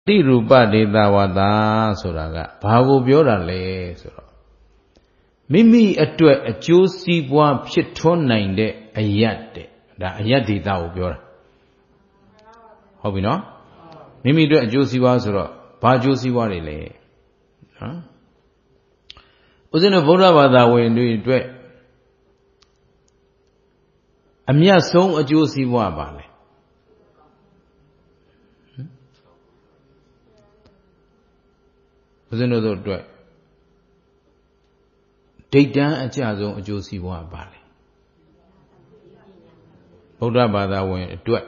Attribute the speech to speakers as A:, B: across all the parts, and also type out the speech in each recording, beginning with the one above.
A: တိရူပဒေတာဝတာဆိုတာကဘာကိုပြောတာလဲဆိုတော့မိမိအတွက်အကျိုးစီးပွားဖြစ်ထွန်းနိုင်တဲ့အယတ်တဲ့ဒါအယတ်ဒေတာကိုပြောတာဟုတ်ပြီနော်မိမိအတွက်အကျိုးစီးပွားဆိုတော့ဘာအကျိုးစီးပွားတွေလဲနော်ဦးဇင်းတို့ဗုဒ္ဓဘာသာဝင်တွေအတွက်အမြတ်ဆုံးအကျိုးစီးပွားပါလေဦးဇင်းတို့အတွက်ဒိဋ္ဌံအကျဆုံးအကျိုးစီးပွားပါလေဗုဒ္ဓဘာသာဝင်အတွက်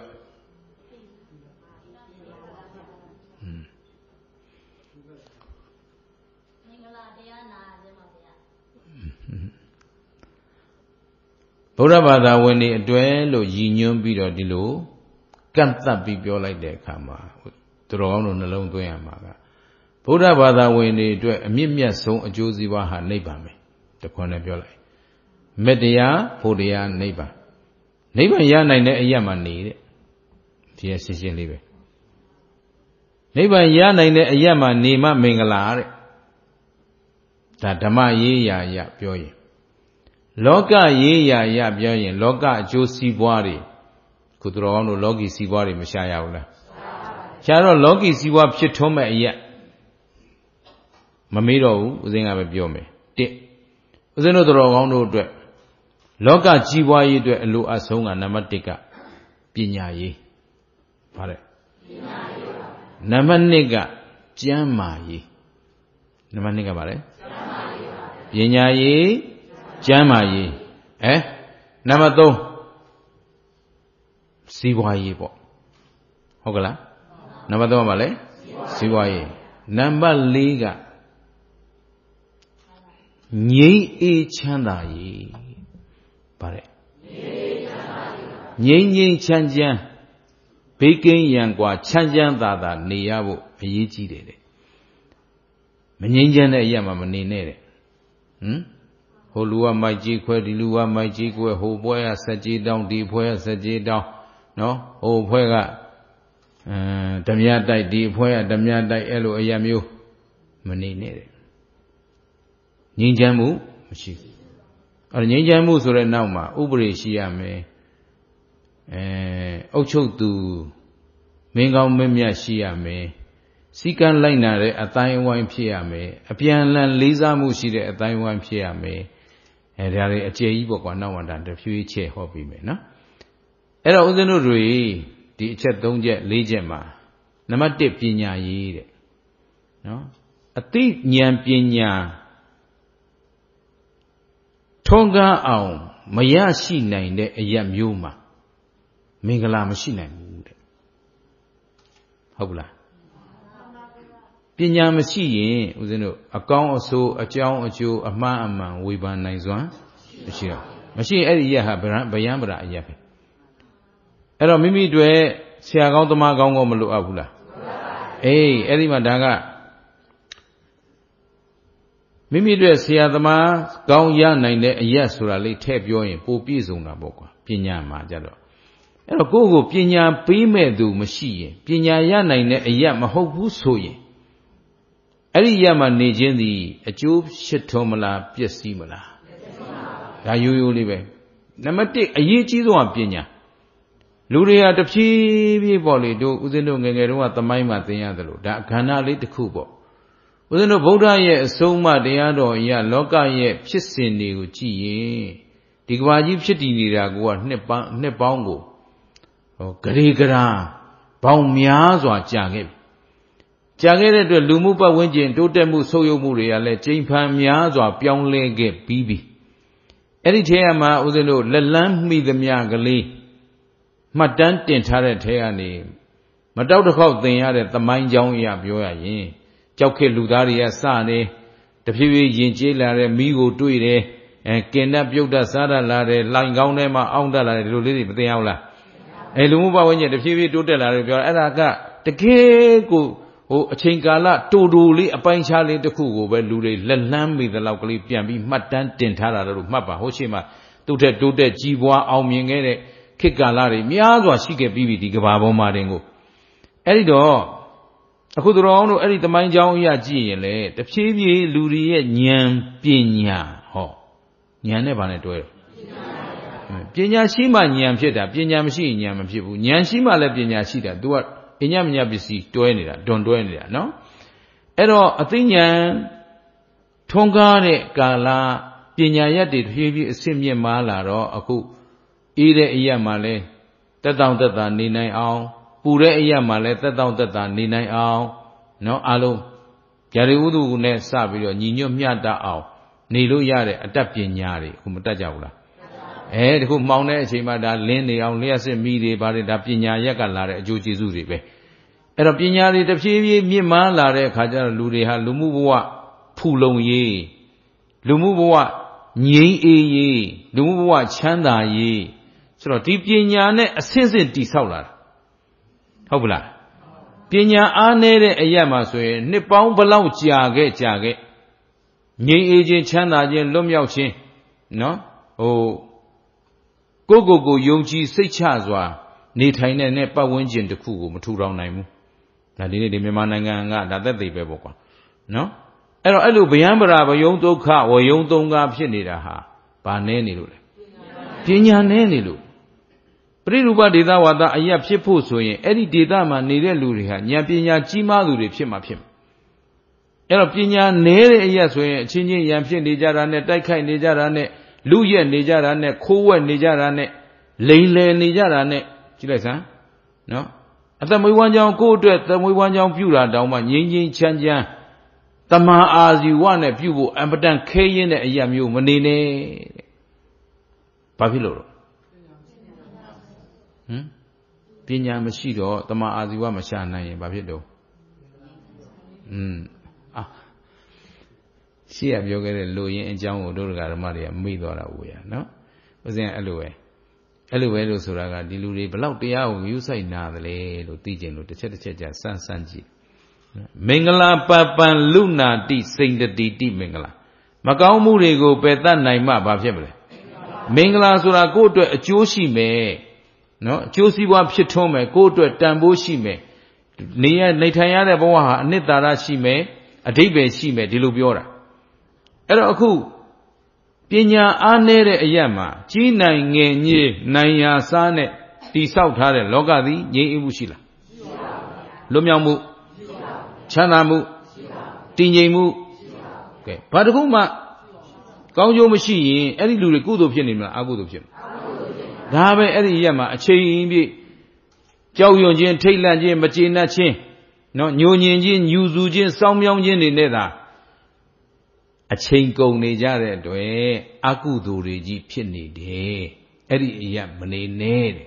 A: ဗုဒ္ဓဘာသာဝင်တွေအတွက်လို့ရည်ညွှန်းပြီးတော့ဒီလိုကန့်သတ်ပြီးပြောလိုက်တဲ့အခါမှာသူတော်ကောင်းတို့နှလုံးသွင်းရမှာကဗုဒ္ဓဘာသာဝင်တွေအတွက်အမြင့်မြတ်ဆုံးအကျိုးစီးပွားဟာနိဗ္ဗာန်ပဲတခွန်းနဲ့ပြောလိုက်မေတ္တရားဖို့တရားနိဗ္ဗာန်နိဗ္ဗာန်ရနိုင်တဲ့အရာမှနေတဲ့ဒီရရှင်းရှင်းလေးပဲနိဗ္ဗာန်ရနိုင်တဲ့အရာမှနေမှမင်္ဂလာတဲ့ဒါဓမ္မရေးရာရပြောရင်လောကရေးရာရပြောရင်လောကအကျိုးစီးပွားတွေခုသူတော်ကောင်းတို့လောကီစီးပွားတွေမရှာရဘူးလားရှားတော့လောကီစီးပွားဖြစ်ထွန်းမဲ့အရာမမေးတော့ဘူးဦးဇင်းကပဲပြောမယ်တစ်ဦးဇင်းတို့တော်ကောင်းတို့အတွက်လောကကြီးပွားရေးအတွက်အလိုအဆုံးကနံပါတ်1ကပညာရေးပါတယ်ပညာရေးပါနံပါတ်2ကကျမ်းမာရေးနံပါတ်2ကပါလေကျမ်းမာရေးပါပညာရေးကျမ်းမာရေးနံပါတ်3စီးပွားရေးပေါ့ဟုတ်ကလားနံပါတ်3ကပါလေစီးပွားရေးနံပါတ်4ကငြိမ်းအေးချမ်းသာရေးပါတယ်ငြိမ်းငြိမ်းချမ်းချမ်းဘေးကင်းရန်กว่าချမ်းချမ်းသာသာနေရဖို့အရေးကြီးတယ်တဲ့မငြိမ်းချမ်းတဲ့အရာမှမနေနဲ့တဲ့ဟိုလူကမိုက်ကြီးခွဲဒီလူကမိုက်ကြီးခွဲဟိုဘွဲကဆက်ကြီးတောင်းဒီဘွဲကဆက်ကြီးတောင်းနော်ဟိုဘွဲကဓမြတိုက်ဒီဘွဲကဓမြတိုက်အဲ့လိုအရာမျိုးမနေနဲ့တဲ့ငြိမ်းချမ်းမှုမရှိဘူးအဲ့ငြိမ်းချမ်းမှုဆိုတဲ့နောက်မှာဥပဒေရှိရမယ်အုပ်ချုပ်သူမင်းကောင်းမင်းမြတ်ရှိရမယ်စီကံလိုက်နာတဲ့အတိုင်းအဝိုင်းဖြစ်ရမယ်အပြန်အလှန်လေးစားမှုရှိတဲ့အတိုင်းအဝိုင်းဖြစ်ရမယ်ဒါတွေအကျယ်ကြီးပေါ့ကွာနောက်မှတဖြည်းဖြည်းဟောပြီးမယ်နော်အဲ့တော့ဦးဇင်းတို့တွေဒီအချက်3ချက်4ချက်မှာနံပါတ်1ပညာရေးတဲ့နော်အသိဉာဏ်ပညာထွန်းကားအောင်မရရှိနိုင်တဲ့အရာမျိုးမှာမင်္ဂလာမရှိနိုင်ဘူးတဲ့ဟုတ်ပလားပညာမရှိရင်ဦးဇင်းတို့အကောင်းအဆိုးအကြောင်းအကျိုးအမှားအမှန်ဝေဖန်နိုင်စွမ်းမရှိတော့မရှိရင်အဲ့ဒီရက်ဟာဗယံပရာအရက်ပဲအဲ့တော့မိမိတို့ဆရာကောင်းသမားကောင်းကိုမလိုအပ်ဘူးလားအေးအဲ့ဒီမှာဒါကမိမိတို့ဆရာသမားကောင်းရနိုင်တဲ့အရက်ဆိုတာလေးထည့်ပြောရင်ပိုပြည့်စုံတာပေါ့ကွာပညာမှာကြတော့အဲ့တော့ကိုယ့်ကိုပညာပေးမဲ့သူမရှိရင်ပညာရနိုင်တဲ့အရက်မဟုတ်ဘူးဆိုရင်အဲ့ဒီရက်မှာနေခြင်းသည်အကျိုးရှိထွန်းမလားပျက်စီးမလားဒါရိုးရိုးလေးပဲနံပါတ်1အရေးကြီးဆုံးကပညာလူတွေကတဖြည်းဖြည်းပေါ့လေတို့ဦးဇင်းတို့ငယ်ငယ်တုန်းကသမိုင်းမှာသင်ရတယ်လို့ဒါအခန္ဓာလေးတစ်ခုပေါ့ဦးဇင်းတို့ဗုဒ္ဓရဲ့အဆုံးအမတရားတော်အရာလောကရဲ့ဖြစ်စဉ်တွေကိုကြည့်ရင်ဒီကဘာကြီးဖြစ်တည်နေတာကနှစ်ပေါင်းကိုဂရေဂရာပေါင်းများစွာကြာခဲ့ပြီကြာခဲ့တဲ့အတွက်လူမှုပတ်ဝန်းကျင်တိုးတက်မှုဆုတ်ယုတ်မှုတွေကလည်းကျိန်ဖန်များစွာပြောင်းလဲခဲ့ပြီးပြီအဲ့ဒီထဲမှာဦးဇင်းတို့လက်လန်းမိသမျှကလေးမှတ်တမ်းတင်ထားတဲ့ထဲကနေမတောက်တစ်ခေါက်သင်ရတဲ့သမိုင်းကြောင်းအရာပြောရရင်ကြောက်ခေလူသားတွေကစနေတဖြည်းဖြည်းယဉ်ကျေးလာတဲ့မိကိုတွေ့တယ်ကင်နဲ့ပြုတ်တတ်စားတတ်လာတယ်လိုင်ကောင်းထဲမှာအောင့်တတ်လာတယ်ဒီလိုလေးတွေမသိအောင်လားလူမှုပတ်ဝန်းကျင်တဖြည်းဖြည်းတိုးတက်လာတယ်ပြောအဲ့ဒါကတကယ်ကိုအချိန်ကာလတိုတိုလေးအပိုင်းခြားလေးတစ်ခုကိုပဲလူတွေလက်လန်းမိသလောက်ကလေးပြန်ပြီးမှတ်တမ်းတင်ထားတာလို့မှတ်ပါဟိုရှိမှသူ့ထက်တိုးတက်ကြီးပွားအောင်မြင်ခဲ့တဲ့ခေတ်ကာလတွေများစွာရှိခဲ့ပြီးပြီဒီကဘာပေါ်မှာတင်ကိုအဲ့ဒီတော့အခုတော်တို့အဲ့ဒီတမိုင်းကြောင်းအရာကြည့်ရင်လေတဖြည်းဖြည်းလူတွေရဲ့ဉာဏ်ပညာဟောဉာဏ်နဲ့ဗာနဲ့တွဲပညာရှိမှဉာဏ်ဖြစ်တာပညာမရှိရင်ဉာဏ်မဖြစ်ဘူးဉာဏ်ရှိမှလည်းပညာရှိတာ तू ကအညမညာပစ္စည်းတွဲနေတာတွန်တွဲနေတာနော်အဲ့တော့အသိဉာဏ်ထွန်းကားတဲ့ကာလပညာရက်တွေတဖြည်းဖြည်းအဆင့်မြင့်မားလာတော့အခုအေးတဲ့အရာမှလည်းတက်တောင့်တက်တာနေနိုင်အောင်ပူတဲ့အရာမှလည်းတက်တောင့်တက်တာနေနိုင်အောင်နော်အားလုံးဗျာဒီဥဒုနဲ့စပြီးတော့ညီညွတ်မျှတအောင်နေလို့ရတဲ့အတတ်ပညာတွေအခုမတတ်ကြဘူးလားတခုမှောင်တဲ့အချိန်မှာဒါလင်းနေအောင်လျှက်စစ်မိတွေဗါတွေဒါပညာရက်ကလာတဲ့အကျိုးကျေးဇူးတွေပဲအဲ့တော့ပညာတွေတဖြည်းဖြည်းမြင့်မားလာတဲ့အခါကျတော့လူတွေဟာလူမှုဘဝဖူလုံရေးလူမှုဘဝငြိမ်းအေးရေးလူမှုဘဝချမ်းသာရေးဆိုတော့ဒီပညာနဲ့အဆင့်ဆင့်တည်ဆောက်လာတာဟုတ်ပလားပညာအားနည်းတဲ့အရာမှာဆိုရင်နှစ်ပေါင်းဘလောက်ကြာခဲ့ငြိမ်းအေးခြင်းချမ်းသာခြင်းလွတ်မြောက်ခြင်းနော်ကိုယုံကြည်စိတ်ချစွာနေထိုင်တဲ့ပတ်ဝန်းကျင်တစ်ခုကိုမထူထောင်နိုင်ဘူးဒါဒီနေ့ဒီမြန်မာနိုင်ငံကဒါသက်သေပဲပေါ့ကွာနော်အဲ့လိုဗျံပရာဘယုံဒုက္ခဝယုံသုံးကားဖြစ်နေတာဟာဘာနဲနေလို့လဲပညာနဲနေလို့ပရိရူပဒေသဝါဒအရာဖြစ်ဖို့ဆိုရင်အဲ့ဒီဒေသမှာနေတဲ့လူတွေဟာဉာဏ်ပညာကြီးမားသူတွေဖြစ်မှာဖြစ်အဲ့တော့ပညာနဲတဲ့အရာဆိုရင်အချင်းချင်းဉာဏ်ဖြစ်နေကြတာနဲ့တိုက်ခိုက်နေကြတာနဲ့လူရက်နေကြတာနဲ့ခိုးဝက်နေကြတာနဲ့လိန်လည်နေကြတာနဲ့ကြည့်လိုက်စမ်းနော်အသက်မွေးဝမ်းကြောင်းကိုယ့်အတွက်သမွေးဝမ်းကြောင်းပြုတာတောင်မှငြိမ်းငြိမ်းချမ်းချမ်းတမာအာဇီဝနဲ့ပြုဖို့အပတန်ခဲရင်းတဲ့အရာမျိုးမနေနဲ့ဘာဖြစ်လို့ပညာမရှိတော့တမာအာဇီဝမရှာနိုင်ရင်ဘာဖြစ်တော့ရှေ့ကပြောခဲ့တဲ့လူရင်းအကြောင်းကိုတို့ဓမ္မတွေကမေ့သွားတာဘူးရနော်ဦးဇင်းအဲ့လိုပဲလို့ဆိုတာကဒီလူတွေဘလောက်တရားကိုယူဆိုင်နာသလဲလို့သိကျင်လို့တစ်ချက်ကြာစမ်းကြည့်မင်္ဂလာပပံလူနာတိစိန်တတိတိမင်္ဂလာမကောင်းမှုတွေကိုပယ်တတ်နိုင်မှဘာဖြစ်မလဲမင်္ဂလာဆိုတာကိုယ့်အတွက်အကျိုးရှိမယ်နော်အကျိုးစီးပွားဖြစ်ထွန်းမယ်ကိုယ့်အတွက်တန်ဖိုးရှိမယ်နေထိုင်ရတဲ့ဘဝဟာအနှစ်သာရရှိမယ်အဓိပ္ပာယ်ရှိမယ်ဒီလိုပြောတာအဲ့တော့အခုပညာအားနည်းတဲ့အရာမှာကြီးနိုင်ငယ်ညေးနိုင်ရာစားနဲ့တိဆောက်ထားတဲ့လောကသည်ငြိမ်းအေးမှုရှိလားလွတ်မြောက်မှုချမ်းသာမှုတည်ငြိမ်မှုကဲဘာတခုမှကောင်းကျိုးမရှိရင်အဲ့ဒီလူတွေကုသိုလ်ဖြစ်နေမလားအကုသိုလ်ဖြစ်မလားဒါပဲအဲ့ဒီရက်မှာအချိန်ပြည့်ကြောက်ရွံ့ခြင်းထိတ်လန့်ခြင်းမကျေနပ်ခြင်းနော်ညှို့ညင်ခြင်းညူစုခြင်းစောင်းမြောင်းခြင်းတွေနဲ့သာအချိန်ကုန်နေကြတဲ့အတွက်အကုသိုလ်တွေကြီးဖြစ်နေတယ်အဲ့ဒီအရာမနေနဲ့တဲ့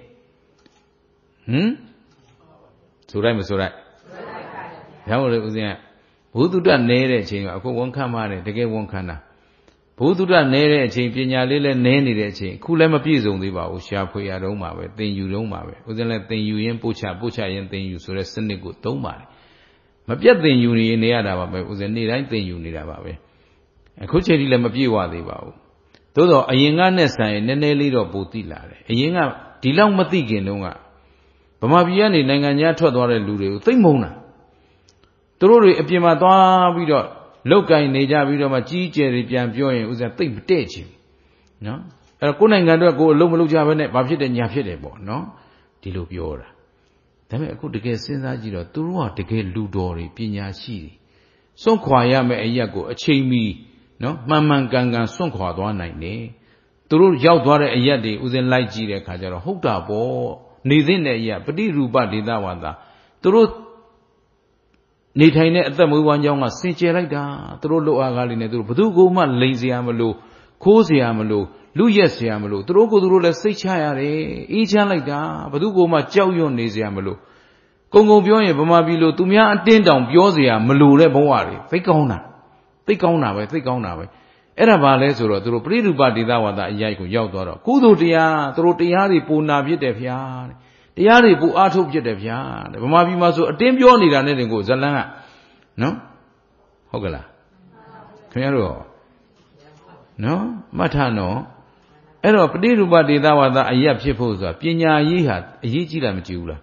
A: ဆိုလိုက်မဆိုလိုက်ဘယ်လိုလဲဦးဇင်းကဘုသူတ္တနဲတဲ့အချိန်ကအခုဝန်ခံပါတယ်တကယ်ဝန်ခံတာဘုသူတ္တနဲတဲ့အချိန်ပညာလေးလည်းနဲနေတဲ့အချိန်အခုလည်းမပြည့်စုံသေးပါဘူးရှားဖွေရတော့မှာပဲသင်ယူတော့မှာပဲဦးဇင်းလည်းသင်ယူရင်ပို့ချရင်သင်ယူဆိုတဲ့စနစ်ကိုသုံးပါတယ်မပြတ်သင်ယူနေရတာပါပဲဦးဇင်းနေ့တိုင်းသင်ယူနေတာပါပဲအခုချိန်ထိလည်းမပြည့်ဝသေးပါဘူးသို့တော့အရင်ကနဲ့ဆိုင်ရင်နည်းနည်းလေးတော့ပိုသိလာတယ်အရင်ကဒီလောက်မသိခင်တုန်းကဗမာပြည်ကနေနိုင်ငံခြားထွက်သွားတဲ့လူတွေကိုသိမ့်မုန်းတာသူတို့တွေအပြင်မှာသွားပြီးတော့လောက်ကင်နေကြပြီးတော့မှကြီးကျယ်တွေပြန်ပြောရင်ဥစ္စာသိမ့်မတဲ့ချင်နော်အဲ့တော့ကိုယ်နိုင်ငံအတွက်ကိုယ်အလုံးမလုံးကြဘဲနဲ့ဘာဖြစ်တယ်ညာဖြစ်တယ်ပေါ့နော်ဒီလိုပြောတာဒါပေမဲ့အခုတကယ်စဉ်းစားကြည့်တော့သူတို့ကတကယ်လူတော်တွေပညာရှိတွေစွန့်ခွာရမယ့်အရက်ကိုအချိန်မီနော်မှန်ကန်စွန့်ခွာသွားနိုင်တယ်သူတို့ရောက်သွားတဲ့အရက်တွေဥစဉ်လိုက်ကြည့်တဲ့အခါကျတော့ဟုတ်တာပေါ့နေသင့်တဲ့အရက်ပฏิရူပဒေသဝါဒသူတို့နေထိုင်တဲ့အသက်မွေးဝမ်းကြောင်းကစင်ကြယ်လိုက်တာသူတို့လောက်အားကားလေးနဲ့သူတို့ဘယ်သူကိုမှလိန်เสียမလို့ခိုးเสียမလို့လူရက်เสียမလို့သူတို့ကိုယ်သူတို့လည်းစိတ်ချရတယ်အေးချမ်းလိုက်တာဘယ်သူကိုမှကြောက်ရွံ့နေเสียမလို့ကုံပြောရင်ဗမာပြည်လိုသူများအတင်းတောင်ပြောเสียမလို့တဲ့ဘဝတွေသိကောင်းတာပဲအဲ့ဒါဘာလဲဆိုတော့သူတို့ပရိရူပဒေသဝါဒအရိုက်ကိုရောက်သွားတော့ကုသိုလ်တရားသူတို့တရားတွေပူနာဖြစ်တယ်ဗျာတရားတွေပူအားထုတ်ဖြစ်တယ်ဗျာဗမာပြည်မှာဆိုအတင်းပြောနေတာနဲ့တင်ကိုဇလန်းကနော်ဟုတ်ကလားခင်ဗျားတို့နော်မှတ်ထားနော်အဲ့တော့ပရိရူပဒေသဝါဒအရက်ဖြစ်ဖို့ဆိုတာပညာရေးဟာအရေးကြီးတာမကြည့်ဘူးလား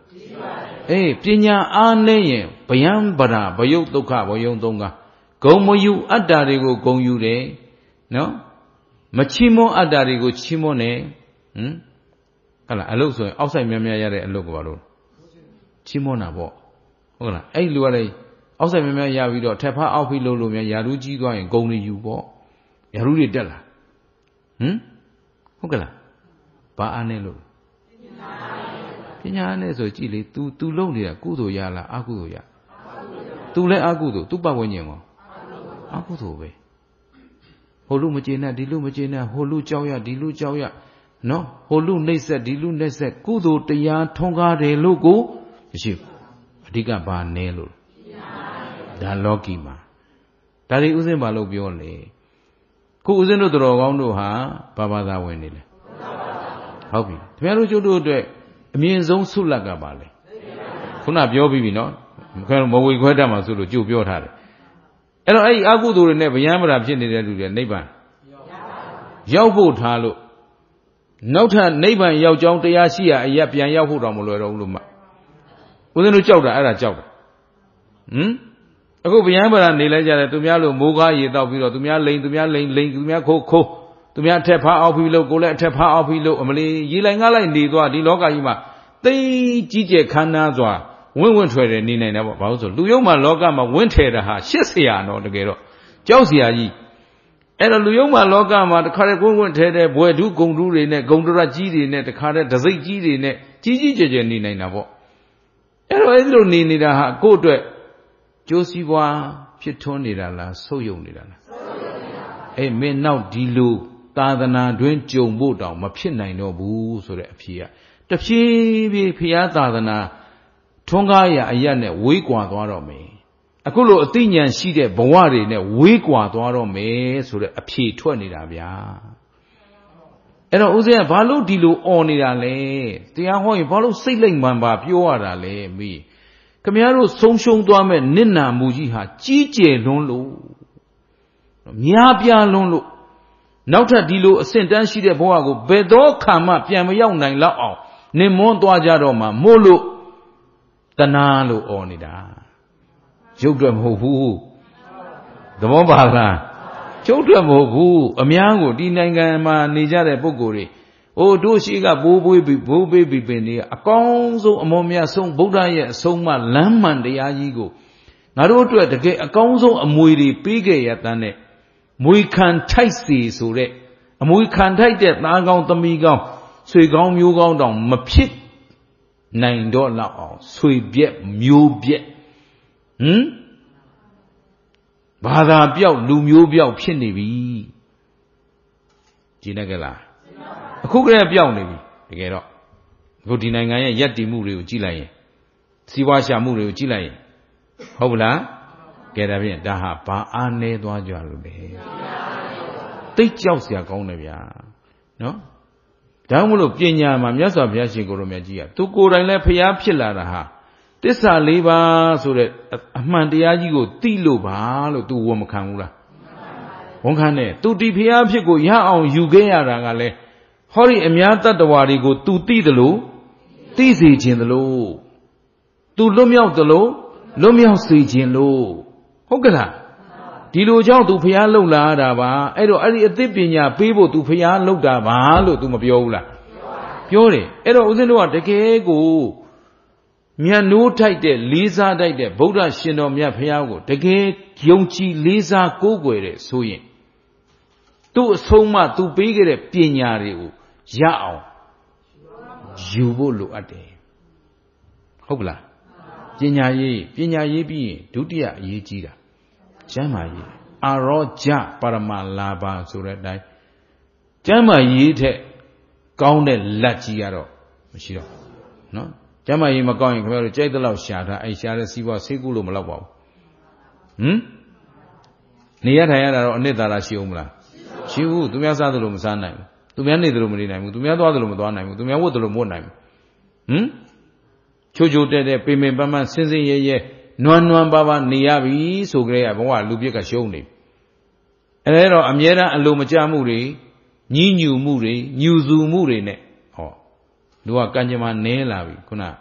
A: ပညာအားနဲ့ရင်ဗျံပရာဘယုတ်ဒုက္ခဘယုံသုံးကဂုံမယူအတ္တတွေကိုဂုံယူတယ်နော်မချီးမွမ်းအတ္တတွေကိုချီးမွမ်းတယ်ဟုတ်လားအလုပ်ဆိုရင်အောက်ဆိုင်များများရတဲ့အလုပ်ကဘာလို့ချီးမွမ်းတာပေါ့ဟုတ်လားအဲ့လူကလည်းအောက်ဆိုင်များများရပြီးတော့ထက်ဖားအောက်ဖိလို့များယာရုကြီးသွားရင်ဂုံတွေယူပေါ့ယာရုတွေတက်လာဟုတ်ကလားဘာအားနဲ့လို့ပညာနဲ့ဆိုကြည့်လေ तू လုံနေတာကုသိုလ်ရလားအကုသိုလ်ရ तू လည်းအကုသိုလ် तू ပတ်ဝန်းကျင်ကောအကုသိုလ်ပဲဟိုလူမကျေနပ်ဒီလူမကျေနပ်ဟိုလူကြောက်ရဒီလူကြောက်ရနော်ဟိုလူနှိပ်စက်ဒီလူနှိပ်စက်ကုသိုလ်တရားထွန်းကားတယ်လို့ကိုမရှိဘူးအဓိကဘာနဲလို့ဒါလောကီမှာဒါတွေဥစဉ်ဘာလို့ပြောလဲခုဥစဉ်တို့တော်ကောင်းတို့ဟာဘာသာဝင်နေလဲဟုတ်ပြီခင်ဗျားတို့ကျုပ်တို့အတွက်အမြင့်ဆုံးဆုလက်ကပါလေခုနပြောပြီးပြီနော်မဝေခွဲတတ်မှာဆိုလို့ကြိုပြောထားတယ်အဲ့တော့အဲ့ဒီအကုသိုလ်တွေနဲ့ဗျံပရာဖြစ်နေတဲ့လူတွေနိဗ္ဗာန်ရောက်ဖို့ထားလို့နောက်ထပ်နိဗ္ဗာန်ရောက်ကြောင်းတရားရှိရအရက်ပြန်ရောက်ဖို့တော့မလွယ်တော့ဘူးလို့မှဦးဇင်းတို့ကြောက်တာအဲ့ဒါကြောက်တာအခုဗျံပရာနေလိုက်ကြတယ်သူများလို့မိုးကားရေတောက်ပြီးတော့သူများလိန်သူများခိုးသူများအထက်ဖားအောက်ပြီးလို့ကိုလည်းအထက်ဖားအောက်ပြီးလို့အမလီရေလိုက်ငါလိုက်နေသွားဒီလောကကြီးမှာသိကြီးကျယ်ခမ်းနားစွာဝင့်ထွယ်တယ်နေနိုင်တယ်ပေါ့ဘာလို့ဆိုလူယုံမှာလောကမှာဝင့်ထယ်တာဟာရှစ်ဆရာတော့တကယ်တော့ကြောက်ဆရာကြီးအဲ့တော့လူယုံမှာလောကမှာတခါတည်းဝင့်ထဲတဲ့ဘွယ်ဓုဂုံဓုတွေနဲ့ဂုံတရကြီးတွေနဲ့တခါတည်းဒစိတ်ကြီးတွေနဲ့ကြီးကျယ်နေနိုင်တာပေါ့အဲ့တော့အဲ့လိုနေတာဟာကိုယ့်အတွက်ကျိုးစီးပွားဖြစ်ထွန်းနေတာလားဆုပ်ယုံနေတာလားအေးမင်းနောက်ဒီလိုသာသနာတွင်ကြုံဖို့တောင်မဖြစ်နိုင်တော့ဘူးဆိုတဲ့အဖြေကတဖြည်းဖြည်းဖျားသာသနာထွန်းကားရာအရက်နဲ့ဝေးကွာသွားတော့မယ်အခုလိုအသိဉာဏ်ရှိတဲ့ဘဝတွေနဲ့ဝေးကွာသွားတော့မယ်ဆိုတဲ့အဖြေထွက်နေတာဗျာအဲ့တော့ဦးဇင်းကဘာလို့ဒီလိုអော်နေတာလဲတရားဟောရင်ဘာလို့စိတ်လိမ်မှန်ပါပြောရတာလဲမိခမည်းတော်ဆုံးရှုံးသွားမဲ့နစ်နာမှုကြီးဟာကြီးကျယ်လွန်းလို့များပြားလွန်းလို့နောက်ထပ်ဒီလိုအဆင့်တန်းရှိတဲ့ဘဝကိုဘယ်တော့ခါမှပြန်မရောက်နိုင်လောက်အောင်နေမွန်းသွားကြတော့မှမို့လို့တဏှာလို့អော်နေတာရုပ်တွေ့မဟုတ်ဘူးသဘောပါလားရုပ်တွေ့မဟုတ်ဘူးအများကိုဒီနိုင်ငံမှာနေကြတဲ့ပုဂ္ဂိုလ်တွေတို့ရှိကဘိုးပေးပြီးပင်နေအကောင်းဆုံးအမောမြတ်ဆုံးဗုဒ္ဓရဲ့အဆုံးအမလမ်းမှန်တရားကြီးကိုငါတို့အတွက်တကယ်အကောင်းဆုံးအမွေတွေပေးခဲ့ရတဲ့နဲ့မွေခံထိုက်စီဆိုတဲ့အမွေခံထိုက်တဲ့သားကောင်းသမီးကောင်းဆွေကောင်းမျိုးကောင်းတောင်မဖြစ်နိုင်တော့လောက်အောင်ဆွေပြက်မျိုးပြက်ဘာသာပြောက်လူမျိုးပြောက်ဖြစ်နေပြီကြည့်နေကြလားအခုကလေးပြောက်နေပြီတကယ်တော့အခုဒီနိုင်ငံရဲ့ယက်တီမှုတွေကိုကြည့်လိုက်ရင်စီးပွားရှာမှုတွေကိုကြည့်လိုက်ရင်ဟုတ်ပလားကဲဒါဖြင့်ဒါဟာဘာအားနည်းသွားကြလို့လဲသိကြောက်စရာကောင်းတယ်ဗျာနော်ဒါမှမဟုတ်ပညာမှာမြတ်စွာဘုရားရှင်ကိုယ်တော်မြတ်ကြီးကသူကိုယ်တိုင်လည်းဖျားဖြစ်လာတာဟာတစ္ဆာ၄ပါးဆိုတဲ့အမှန်တရားကြီးကိုသိလို့ပါလို့သူဝန်မခံဘူးလားဝန်ခံတယ်သူဒီဖျားဖြစ်ကိုရအောင်ယူခဲ့ရတာကလည်းဟောဒီအများတတ္တဝါတွေကိုသူသိတယ်လို့သိစေခြင်းတယ်လို့သူလွတ်မြောက်တယ်လို့လွတ်မြောက်စေခြင်းလို့ဟုတ်ကလားဒီလိုကြောင့်သူဖျားလှုပ်လာတာပါအဲ့တော့အဲ့ဒီအသိပညာပေးဖို့သူဖျားလှုပ်တာပါလို့သူမပြောဘူးလားပြောတယ်အဲ့တော့ဦးဇင်းတို့ကတကယ်ကိုမြတ်နိုးထိုက်တဲ့လေးစားထိုက်တဲ့ဗုဒ္ဓရှင်တော်မြတ်ဖျားကိုတကယ်ယုံကြည်လေးစားကိုးကွယ်တဲ့ဆိုရင်သူ့အဆုံးအမသူပေးခဲ့တဲ့ပညာတွေကိုရအောင်ယူဖို့လိုအပ်တယ်ဟုတ်ကလားပညာရေးပြီးရင်ဒုတိယအရေးကြီးတာကျမ်းမာရေးအာရောကြပရမလာဘဆိုတဲ့အတိုင်းကျမ်းမာရေးထက်ကောင်းတဲ့လက်ကြီးကတော့မရှိတော့နော်ကျမ်းမာရေးမကောင်းရင်ခင်ဗျားတို့ကြိုက်တဲ့လောက်ရှာတာအဲ့ရှာတဲ့စီးပွားဆေးကုလို့မလောက်ပါဘူးနေရထိုင်ရတာတော့အနှစ်သာရရှိအောင်မလားရှိဘူးသူများစားသလိုမစားနိုင်ဘူးသူများနေသလိုမနေနိုင်ဘူးသူများသွားသလိုမသွားနိုင်ဘူးသူများဝတ်သလိုမဝတ်နိုင်ဘူးချိုတဲ့ပင်ပန်းပန်းစင်စင်ရဲနွမ်းပါပါနေရပြီဆိုကြတဲ့ဘဝလူပြစ်ကရှုံးနေအဲ့တော့အမြဲတမ်းအလိုမကျမှုတွေညှဉ်းညူမှုတွေညူစုမှုတွေနဲ့လူကကံကြမ္မာနဲလာပြီခုနတ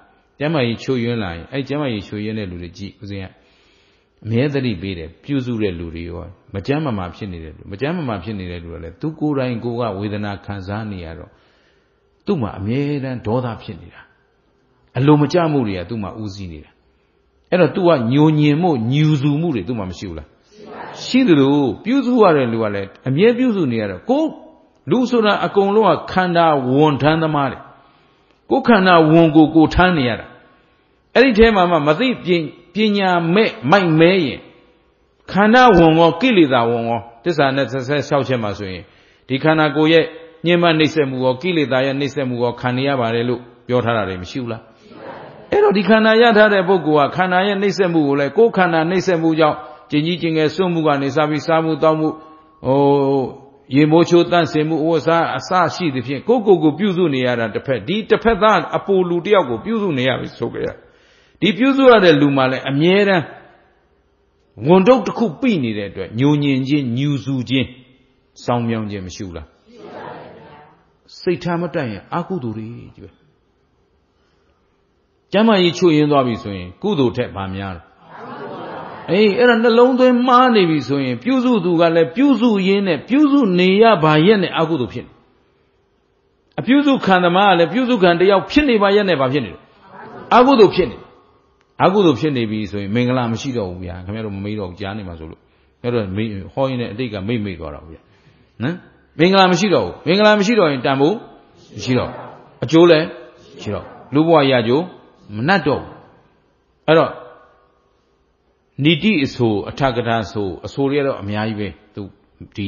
A: Jamai Choyunline, I Jamai Choyun Luigi, Medri Bede, Pusure Lurio, Majama Mapsini, Majama Mapsini, Tukura and Goa with an Kanzaniaro. Tuma, Made and Toda Pinida. Alumajamuria, Tuma Uzini. Era tua Nyonyemo, Newzumuri, Tuma Mishula. Shidu, Pusuare Lualet, a mere Pusunia, go, Lusura Akonloa Kanda won Tandamari. Go Kana won't go Taniara. Any time Mamma Mazi Pina my may. Kana won't kill it that one. This are necessary Sauchemasu. The Kana go yet, Nieman Nisemu or kill it, I Nisemu or Kania Barelu, Yotara Mishula. Ero di kana yaထားတဲ့ပုဂ္ဂိုလ်ကခန္ဓာရဲ့နှိမ့်ဆက်မှုကိုလည်းကိုယ်ခန္ဓာနှိမ့်ဆက်မှုကြောင့်ကျင်ကြီးကျင်ငယ်စွန့်မှုကနေစပြီးစားမှုတောင်းမှုရေမိုးချိုးတန့်စင်မှုဥစ္စာအစရှိသဖြင့်ကိုပြုစုနေရတာတစ်ဖက်ဒီတစ်ဖက်သားအပူလူတယောက်ကိုပြုစုနေရပြီဆိုကြရဒီပြုစုရတဲ့လူမှလည်းအမြဲတမ်းဝန်တုပ်တစ်ခုပြိနေတဲ့အတွက်ညိုညင်ခြင်းညူစုခြင်းစောင်းမြောင်းခြင်းမရှိဘူးလားရှိပါပါဗျာစိတ်ထားမတက်ရင်အကုသိုလ်တွေကြီးပဲကျမ်းမာရေးချွတ်ရင်းသွားပြီဆိုရင်ကုသိုလ်ထက်ပါများတယ်အေးအဲ့ဒါနှလုံးသွင်းမှားနေပြီဆိုရင်ပြုစုသူကလည်းပြုစုရင်းနဲ့ပြုစုနေရပါရဲ့နဲ့အကုသိုလ်ဖြစ်နေအပြုစုခံသမားကလည်းပြုစုခံတယောက်ဖြစ်နေပါရဲ့နဲ့ဘာဖြစ်နေလဲအကုသိုလ်ဖြစ်နေအကုသိုလ်ဖြစ်နေပြီဆိုရင်မင်္ဂလာမရှိတော့ဘူးဗျာခင်ဗျားတို့မမေးတော့ကြားနေမှာဆိုလို့အဲ့တော့ဟောရင်းနဲ့အတိတ်ကမိတ်သွားတော့ဗျာနော်မင်္ဂလာမရှိတော့ဘူးမင်္ဂလာမရှိတော့ရင်တန်ဖို့မရှိတော့အကျိုးလည်းရှိတော့လူဘဝရကြိုးမနှတ်တော့အဲ့တော့နိတိအဆိုအထကထာဆိုအဆိုတွေကတော့အများကြီးပဲသူဒီ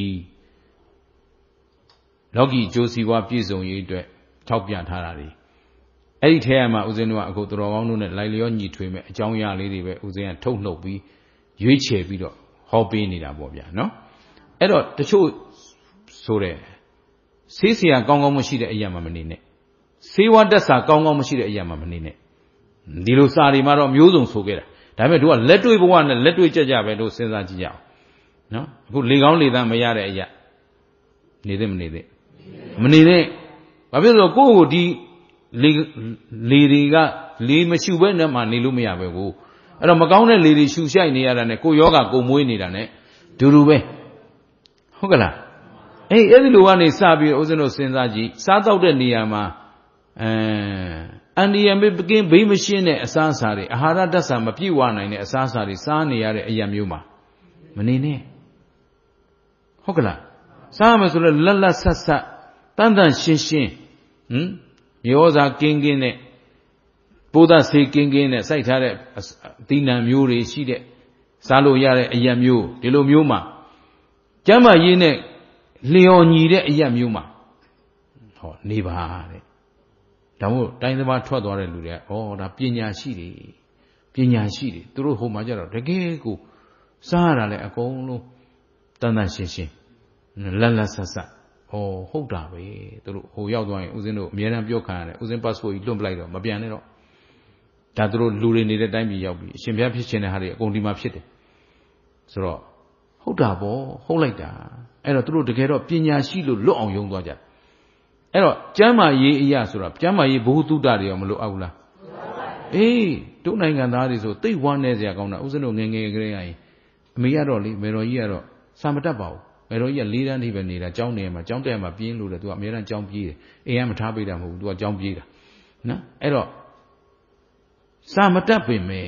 A: လောကီကျိုးစီးပွားပြည့်စုံရေးအတွက်ထောက်ပြထားတာတွေအဲ့ဒီထဲမှာဦးဇင်းတို့ကအခုတော်ကောင်းတို့နဲ့လိုက်လျောညီထွေမဲ့အကြောင်းအရာလေးတွေပဲဦးဇင်းကထုတ်နှုတ်ပြီးရွေးချယ်ပြီးတော့ဟောပေးနေတာပေါ့ဗျာနော်အဲ့တော့တချို့ဆိုတဲ့ဆေးဆရာကောင်းကောင်းမရှိတဲ့အရာမှမနေနဲ့ဆေးဝါးတက်စာကောင်းကောင်းမရှိတဲ့အရာမှမနေနဲ့ဒီလိုစာတွေမှာတော့မျိုးစုံဆိုခဲ့တာဒါပေမဲ့တို့ကလက်တွေ့ဘဝနဲ့လက်တွေ့ကြကြပဲတို့စဉ်းစားကြည့်ကြအောင်နော်အခုလေကောင်းလေသားမရတဲ့အရာနေသေးမနေသေးမနေသေးဘာဖြစ်လို့ကိုယ့်ကိုဒီလေတွေကလေမရှူဘဲနဲ့မှနေလို့မရပဲကိုအဲ့တော့မကောင်းတဲ့လေတွေရှူရှိုက်နေရတာနဲ့ကိုယောဂကိုမွေးနေတာနဲ့ဒူပဲဟုတ်ကလားအဲ့ဒီလိုကနေစပြီးဦးဇင်းတို့စဉ်းစားကြည့်စားတော့တဲ့နေရာမှာအန်ဒီယံဘေးကင်းဘေးမရှင်းတဲ့အစားအစာတွေအာဟာရဓာတ်စာမပြည့်ဝနိုင်တဲ့အစားအစာတွေစားနေရတဲ့အရာမျိုးမှာမနေနဲ့ဟုတ်ကလားစားရမယ်ဆိုတော့လက်လက်ဆက်ဆက်တန်တန်ရှင်းရှင်းရောစာကင်းကင်းနဲ့ပိုးသားဆေးကင်းကင်းနဲ့စိုက်ထားတဲ့သီးနှံမျိုးတွေရှိတဲ့စားလို့ရတဲ့အရာမျိုးဒီလိုမျိုးမှာကျမ်းမာရေးနဲ့လျော်ညီတဲ့အရာမျိုးမှာဟောနေပါတဲ့ဒါမို့တိုင်းသမားထွက်သွားတဲ့လူတွေကဒါပညာရှိတယ်သူတို့ဟိုမှာကြတော့တကယ်ကိုစားရတာလေအကုန်လုံးတန်တန်ရှင်းရှင်းလက်လက်ဆက်ဆက်ဟုတ်တာပဲသူတို့ဟိုရောက်သွားရင်ဦးဇင်းတို့အများအားပြောခံရတယ်ဦးဇင်း passport ကြီးလွတ်ပလိုက်တော့မပြန်နဲ့တော့ဒါသူတို့လူတွေနေတဲ့တိုင်းပြည်ရောက်ပြီအရှင်ဘုရားဖြစ်ခြင်းတဲ့ဟာတွေအကုန်ဒီမှာဖြစ်တယ်ဆိုတော့ဟုတ်တာပေါ့ဟုတ်လိုက်တာအဲ့တော့သူတို့တကယ်တော့ပညာရှိလို့လွတ်အောင်ယုံသွားကြတယ်အဲ့တော့ကျမ်းမာရေးအရာဆိုတာကျမ်းမာရေးဘုသူတ္တတွေရောမလို့အောက်လားအေးတို့နိုင်ငံသားတွေဆိုသိဝမ်းနေစရာကောင်းတာဥစဉ်တို့ငယ်ငယ်ကလေးကရင်အမေကတော့လေမေတော်ကြီးကတော့စာမတတ်ပါဘူးမေတော်ကြီးက၄တန်းထိပဲနေတာကျောင်းနေမှာကျောင်းတက်မှာပြင်းလို့တယ်သူကအများအားကျောင်းပြေးတယ်အိမ်ကမထားပေးတာမဟုတ်ဘူးသူကကျောင်းပြေးတာနော်အဲ့တော့စာမတတ်ပင်မဲ့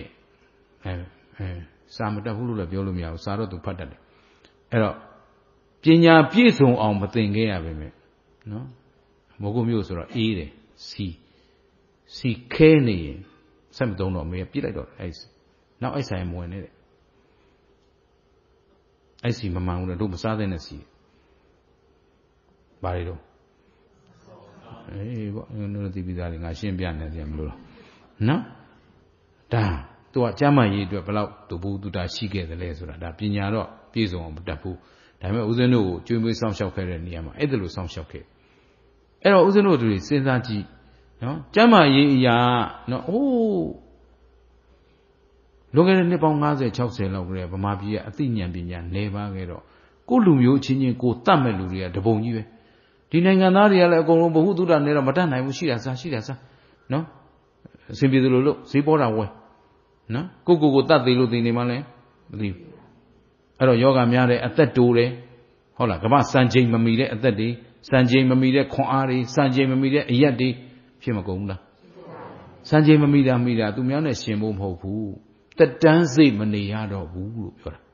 A: စာမတတ်ဘူးလို့လည်းပြောလို့မရဘူးစာတော့သူဖတ်တတ်တယ်အဲ့တော့ပညာပြည့်စုံအောင်မသင်ခဲ့ရပါမယ်နော်မိုးကုတ်မြို့ဆိုတော့အေးတယ်စီခဲနေရင်ဆက်မသုံးတော့မေးပြစ်လိုက်တော့နောက်အဲ့ဆိုင်မဝင်နဲ့တဲ့အဲ့စီမမှန်ဘူးလေတို့မစားတဲ့နဲ့စီဘာတွေတော့ပေါ့တို့သိပြီးသားလေငါရှင်းပြနေတယ်မလို့နော်ဒါသူကကျမ်းမာရေးအတွက်ဘယ်လောက်တူဘူးတူတာရှိခဲ့တယ်လဲဆိုတာဒါပညာတော့ပြည့်စုံအောင်မတတ်ဘူးဒါပေမဲ့ဦးဇင်းတို့ကိုကျွေးမွေးစောင့်ရှောက်ခဲ့တဲ့နေရာမှာအဲ့ဒါလိုစောင့်ရှောက်ခဲ့အဲ့တော့ဦးဇင်းတို့တွေစဉ်းစားကြည့်နော်ကျမ်းမာရေးအရာနော်လွန်ခဲ့တဲ့နှစ်ပေါင်း50 60လောက်ကလေးဗမာပြည်ကအသိဉာဏ်ပညာနေပါခဲ့တော့ကိုလူမျိုးချင်းချင်းကိုတတ်မဲ့လူတွေကတပုံကြီးပဲဒီနိုင်ငံသားတွေကလည်းအကုန်လုံးဘ ഹു တုဒ္ဒနဲ့တော့မတတ်နိုင်ဘူးရှိတာစားနော်စင်ပြေသလိုလို့ဈေးပေါ်တာဝယ်နော်ကိုတတ်သေးလို့သိနေမှလဲမသိဘူးအဲ့တော့ယောဂများတဲ့အသက်တိုးတယ်ဟုတ်လားကမ္ဘာစံချိန်မမီတဲ့အသက်တွေစံချိန်မမီတဲ့ခွန်အားတွေစံချိန်မမီတဲ့အရက်တွေဖြစ်မကုန်ဘူးလားစံချိန်မမီတာသူများနဲ့ရှင်ဖို့မဟုတ်ဘူးတက်တန်းစိတ်မနေရတော့ဘူးလို့ပြောတာ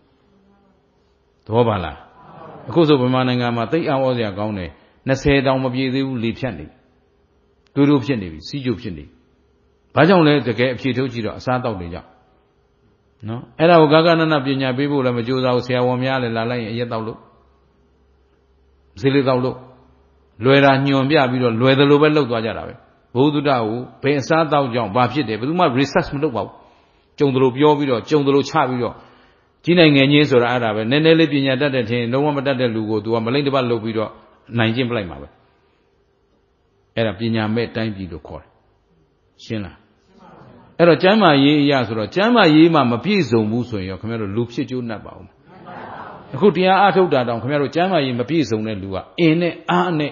A: သဘောပါလားအခုဆိုဗမာနိုင်ငံမှာသိအံ့ဩစရာကောင်းတယ်20တောင်မပြည့်သေးဘူးလေဖြတ်နေတူဖြစ်နေပြီစီးကျုပ်ဖြစ်နေဘာကြောင့်လဲတကယ်အဖြေထုတ်ကြည့်တော့အစားတောက်တွေကြောင့်နော်အဲ့ဒါကိုဂဂနပညာပေးဖို့လည်းမကြိုးစားဘူးဆရာဝန်များလည်းလာလိုက်ရင်အရက်တောက်လို့ဈေးလေးတောက်လို့လွယ်တာညွန်ပြပြီးတော့လွယ်တယ်လို့ပဲလှုပ်သွားကြတာပဲဘုဒ္ဓကိုဘယ်အစားတောက်ကြောင့်ဘာဖြစ်တယ်ဘယ်သူမှ research မလုပ်ပါဘူးကြုံတယ်လို့ပြောပြီးတော့ကြုံတယ်လို့ချပြီးတော့ကြီးနိုင်ငံချင်းဆိုတာအဲ့ဒါပဲနည်းနည်းလေးပညာတတ်တဲ့ထင်လုံးဝမတတ်တဲ့လူကို तू ကမလိမ့်တပတ်လုပ်ပြီးတော့နိုင်ကျင့်ပလိုက်မှာပဲအဲ့ဒါပညာမဲ့တိုင်းပြည်လို့ခေါ်တယ်ရှင်းလားအဲ့တော့ကျမ်းမာရေးအရာဆိုတော့ကျမ်းမာရေးမှာမပြည့်စုံဘူးဆိုရင်ရောခင်ဗျားတို့လူဖြစ်ကျိုး낫ပါဦးအခုတရားအထုတ်တာတောင်ခင်ဗျားတို့ကျမ်းမာရေးမပြည့်စုံတဲ့လူကအင်းနဲ့အားနဲ့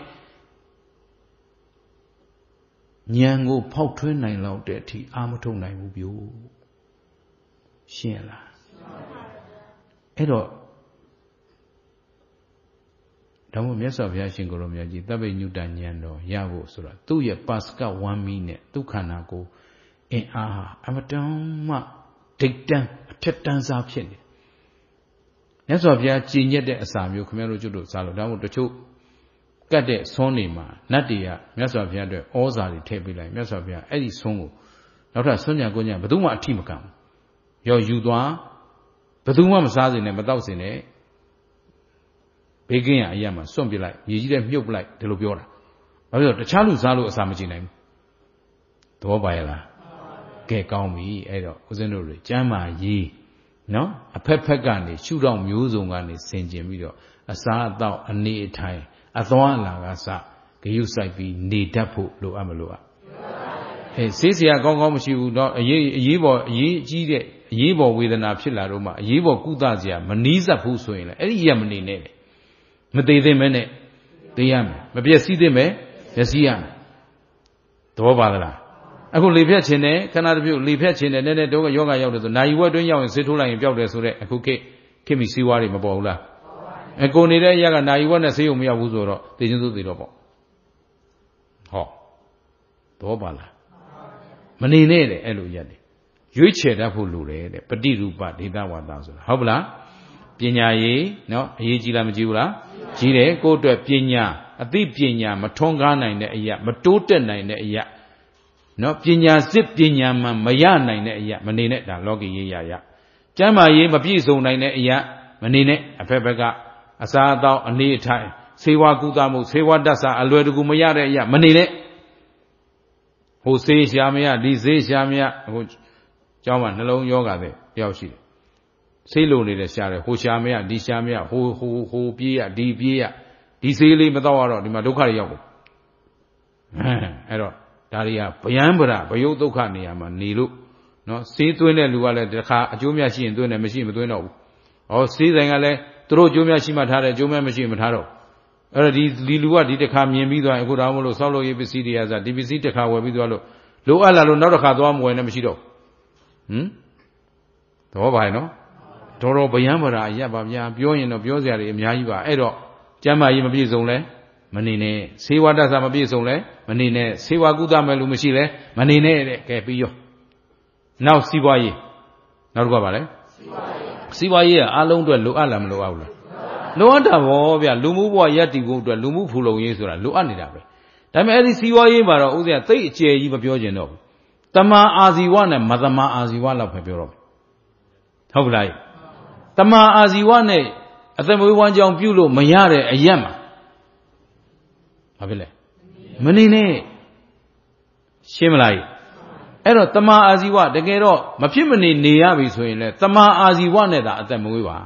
A: ဉာဏ်ကိုဖောက်ထွင်းနိုင်လောက်တဲ့အထိအာမထုတ်နိုင်ဘူးပြောရှင်းလားအဲ့တော့ဒါမှမြတ်စွာဘုရားရှင်ကိုရောမြတ်ကြီးသဗ္ဗညုတဉာဏ်တော်ရဖို့ဆိုတော့သူ့ရဲ့ပါစက1မီနဲ့ဒုက္ခနာကိုအင်အားဟာအမတန်မှဒိတ်တန်းအထက်တန်းစားဖြစ်နေမြတ်စွာဘုရားကြည်ညက်တဲ့အစာမျိုးခင်ဗျားတို့ကျွတ်တို့စားလို့ဒါမှမဟုတ်တချို့ကတ်တဲ့ဆွန်းနေမှာနတ်တွေကမြတ်စွာဘုရားအတွက်ဩဇာတွေထည့်ပေးလိုက်မြတ်စွာဘုရားအဲ့ဒီဆွန်းကိုနောက်ထပ်ဆွန်းညာကိုညာဘယ်သူမှအထိမကံဘူးရောယူသွားဘယ်သူမှမစားစင်နဲ့မတောက်စင်နဲ့ဘေးကင်းရအရာမှာစွန့်ပြလိုက်မြေကြီးထဲမြုပ်ပလိုက်ဒီလိုပြောတာဘာဖြစ်လို့တခြားလူစားလို့အစာမကြည့်နိုင်ဘူးသဘောပါရဲ့လားကဲကောင်းပြီအဲ့တော့ဦးဇင်းတို့တွေကျမ်းမာရေးနော်အဖက်ကနေရှုတော့မျိုးစုံကနေဆင်ကျင်ပြီးတော့အစားအသောက်အနေအထိုင်အသွားအလာကစဂရုစိုက်ပြီးနေတတ်ဖို့လိုအပ်မလို့ဟဲ့ဆေးစရာကောင်းမရှိဘူးเนาะအရေးပေါ်အရေးကြီးတဲ့အရေးပေါ်ဝေဒနာဖြစ်လာတော့မှအရေးပေါ်ကုသစရာမနီးစပ်ဘူးဆိုရင်လည်းအဲ့ဒီရမနေနဲ့မသေးသေးမဲနဲ့သေးရမယ်မပြည့်စည်သေးမဲပျက်စီးရမယ်သဘောပါသလားအခုလေဖြတ်ခြင်းနဲ့ခဏတစ်ပြုတ်လေဖြတ်ခြင်းနဲ့နည်းနည်းတော့ယောဂရောက်တယ်ဆိုနိုင်ဝက်တွင်းရောက်ရင်ဆေးထိုးလိုက်ရင်ပျောက်တယ်ဆိုတဲ့အခုခေတ်မီစည်းဝါးတွေမပေါ်ဘူးလားကိုနေတဲ့အရာကနိုင်ဝက်နဲ့ဆေးရုံမရောက်ဘူးဆိုတော့သိချင်းသိသေးတော့ပေါ့ဟောသဘောပါလားမနေနဲ့တဲ့အဲ့လိုရက်တယ်ရွေးချယ်တတ်ဖို့လိုတယ်တဲ့ပฏิရူပဒေသဝါဒဆိုတာဟုတ်ပလားပညာရေးနော်အရေးကြီးလားမကြီးဘူးလားကြီးတယ်ကိုယ့်အတွက်ပညာအသိပညာမထွန်းကားနိုင်တဲ့အရာမတိုးတက်နိုင်တဲ့အရာနော်ပညာစစ်ပညာမှန်မရနိုင်တဲ့အရာမနေနဲ့ဒါလောကီရေးရကျမ်းမာရေးမပြည့်စုံနိုင်တဲ့အရာမနေနဲ့အဖက်ကအစားအသောက်အနေအထိုင်ဆေးဝါးကုသမှုဆေးဝါးတတ်စာအလွယ်တကူမရတဲ့အရာမနေနဲ့ဟိုဆေးရှာမရဒီဆေးရှာမရအခုကျောင်းမှာနှလုံးယောဂတဲ့တယောက်ရှိတယ်ဆေးလိုနေတဲ့ရှာတယ်ဟိုရှာမရဒီရှာမရဟိုပြေးရဒီပြေးရဒီဆေးလေးမတော့ရတော့ဒီမှာဒုက္ခတွေရောက်ကုန်အဲ့တော့ဒါတွေကဗျံပရာဘယုတ်ဒုက္ခနေရာမှာနေလို့နော်ဆေးသွင်းတဲ့လူကလည်းတစ်ခါအကျိုးများရှိရင်သွင်းတယ်မရှိမသွင်းတော့ဘူးဟောဆေးဆိုင်ကလည်းသူတို့အကျိုးများရှိမှထားတယ်အကျိုးများမရှိမထားတော့အဲ့တော့ဒီလူကဒီတစ်ခါမြင်ပြီးသွားရင်အခုတော့မလို့ဆောက်လို့ရေးပစ္စည်းတွေကစားဒီပစ္စည်းတစ်ခါဝယ်ပြီးသွားလို့လိုအပ်လာလို့နောက်တစ်ခါသွားမဝယ်နဲ့မရှိတော့သဘောပါရဲ့နော်တော်တော်ဗျံပရာရပ်ပါဗျာပြောရင်တော့ပြောစရာတွေအများကြီးပါအဲ့တော့ကျမ်းမာရေးမပြည့်စုံလဲမနေနဲ့ဆေးဝါးတတ်စာမပြည့်စုံလဲမနေနဲ့ဆေးဝါးကုသမဲ့လူမရှိလဲမနေနဲ့တဲ့ကဲပြီးရောနောက်စီးပွားရေးနောက်တစ်ခါပါလဲစီးပွားရေးကအားလုံးအတွက်လိုအပ်လားမလိုအပ်ဘူးလားလိုအပ်တာဗောဗျလူမှုဘဝရပ်တည်ဖို့အတွက်လူမှုဖူလုံရေးဆိုတာလိုအပ်နေတာပဲဒါပေမဲ့အဲ့ဒီစီးပွားရေးမှာတော့ဥစ္စာသိအကျယ်ကြီးမပြောကျင်တော့ဘူးတမန်အာဇီဝနဲ့မတမန်အာဇီဝလောက်ပဲပြောတော့ဟုတ်ပလားတမန်အာဇီဝနဲ့အသက်မွေးဝမ်းကြောင်းပြုလို့မရတဲ့အရက်မှာဘာဖြစ်လဲမနေနဲ့ရှင်းမလားအဲ့တော့တမန်အာဇီဝတကယ်တော့မဖြစ်မနေနေရပြီဆိုရင်လေတမန်အာဇီဝနဲ့သာအသက်မွေးပါ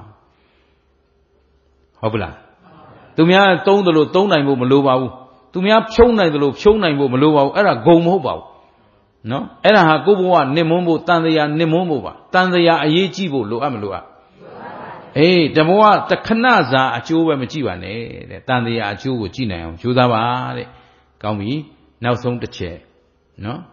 A: ဟုတ်ပလားသူများသုံးတယ်လို့သုံးနိုင်ဖို့မလိုပါဘူးသူများဖြုံးနိုင်တယ်လို့ဖြုံးနိုင်ဖို့မလိုပါဘူးအဲ့ဒါဂုံမဟုတ်ပါဘူးနော်အဲ့ဒါဟာကိုယ့်ဘဝနစ်မွန်းဖို့တန်တရားနစ်မွန်းဖို့ပါတန်တရားအရေးကြီးဖို့လိုအပ်မလိုအပ်အေးတဘဝတခဏစာအကျိုးပဲမကြည့်ပါနဲ့တဲ့တန်တရားအကျိုးကိုကြည့်နိုင်အောင်ကြိုးစားပါတဲ့ကောင်းပြီနောက်ဆုံးတစ်ချက်နော်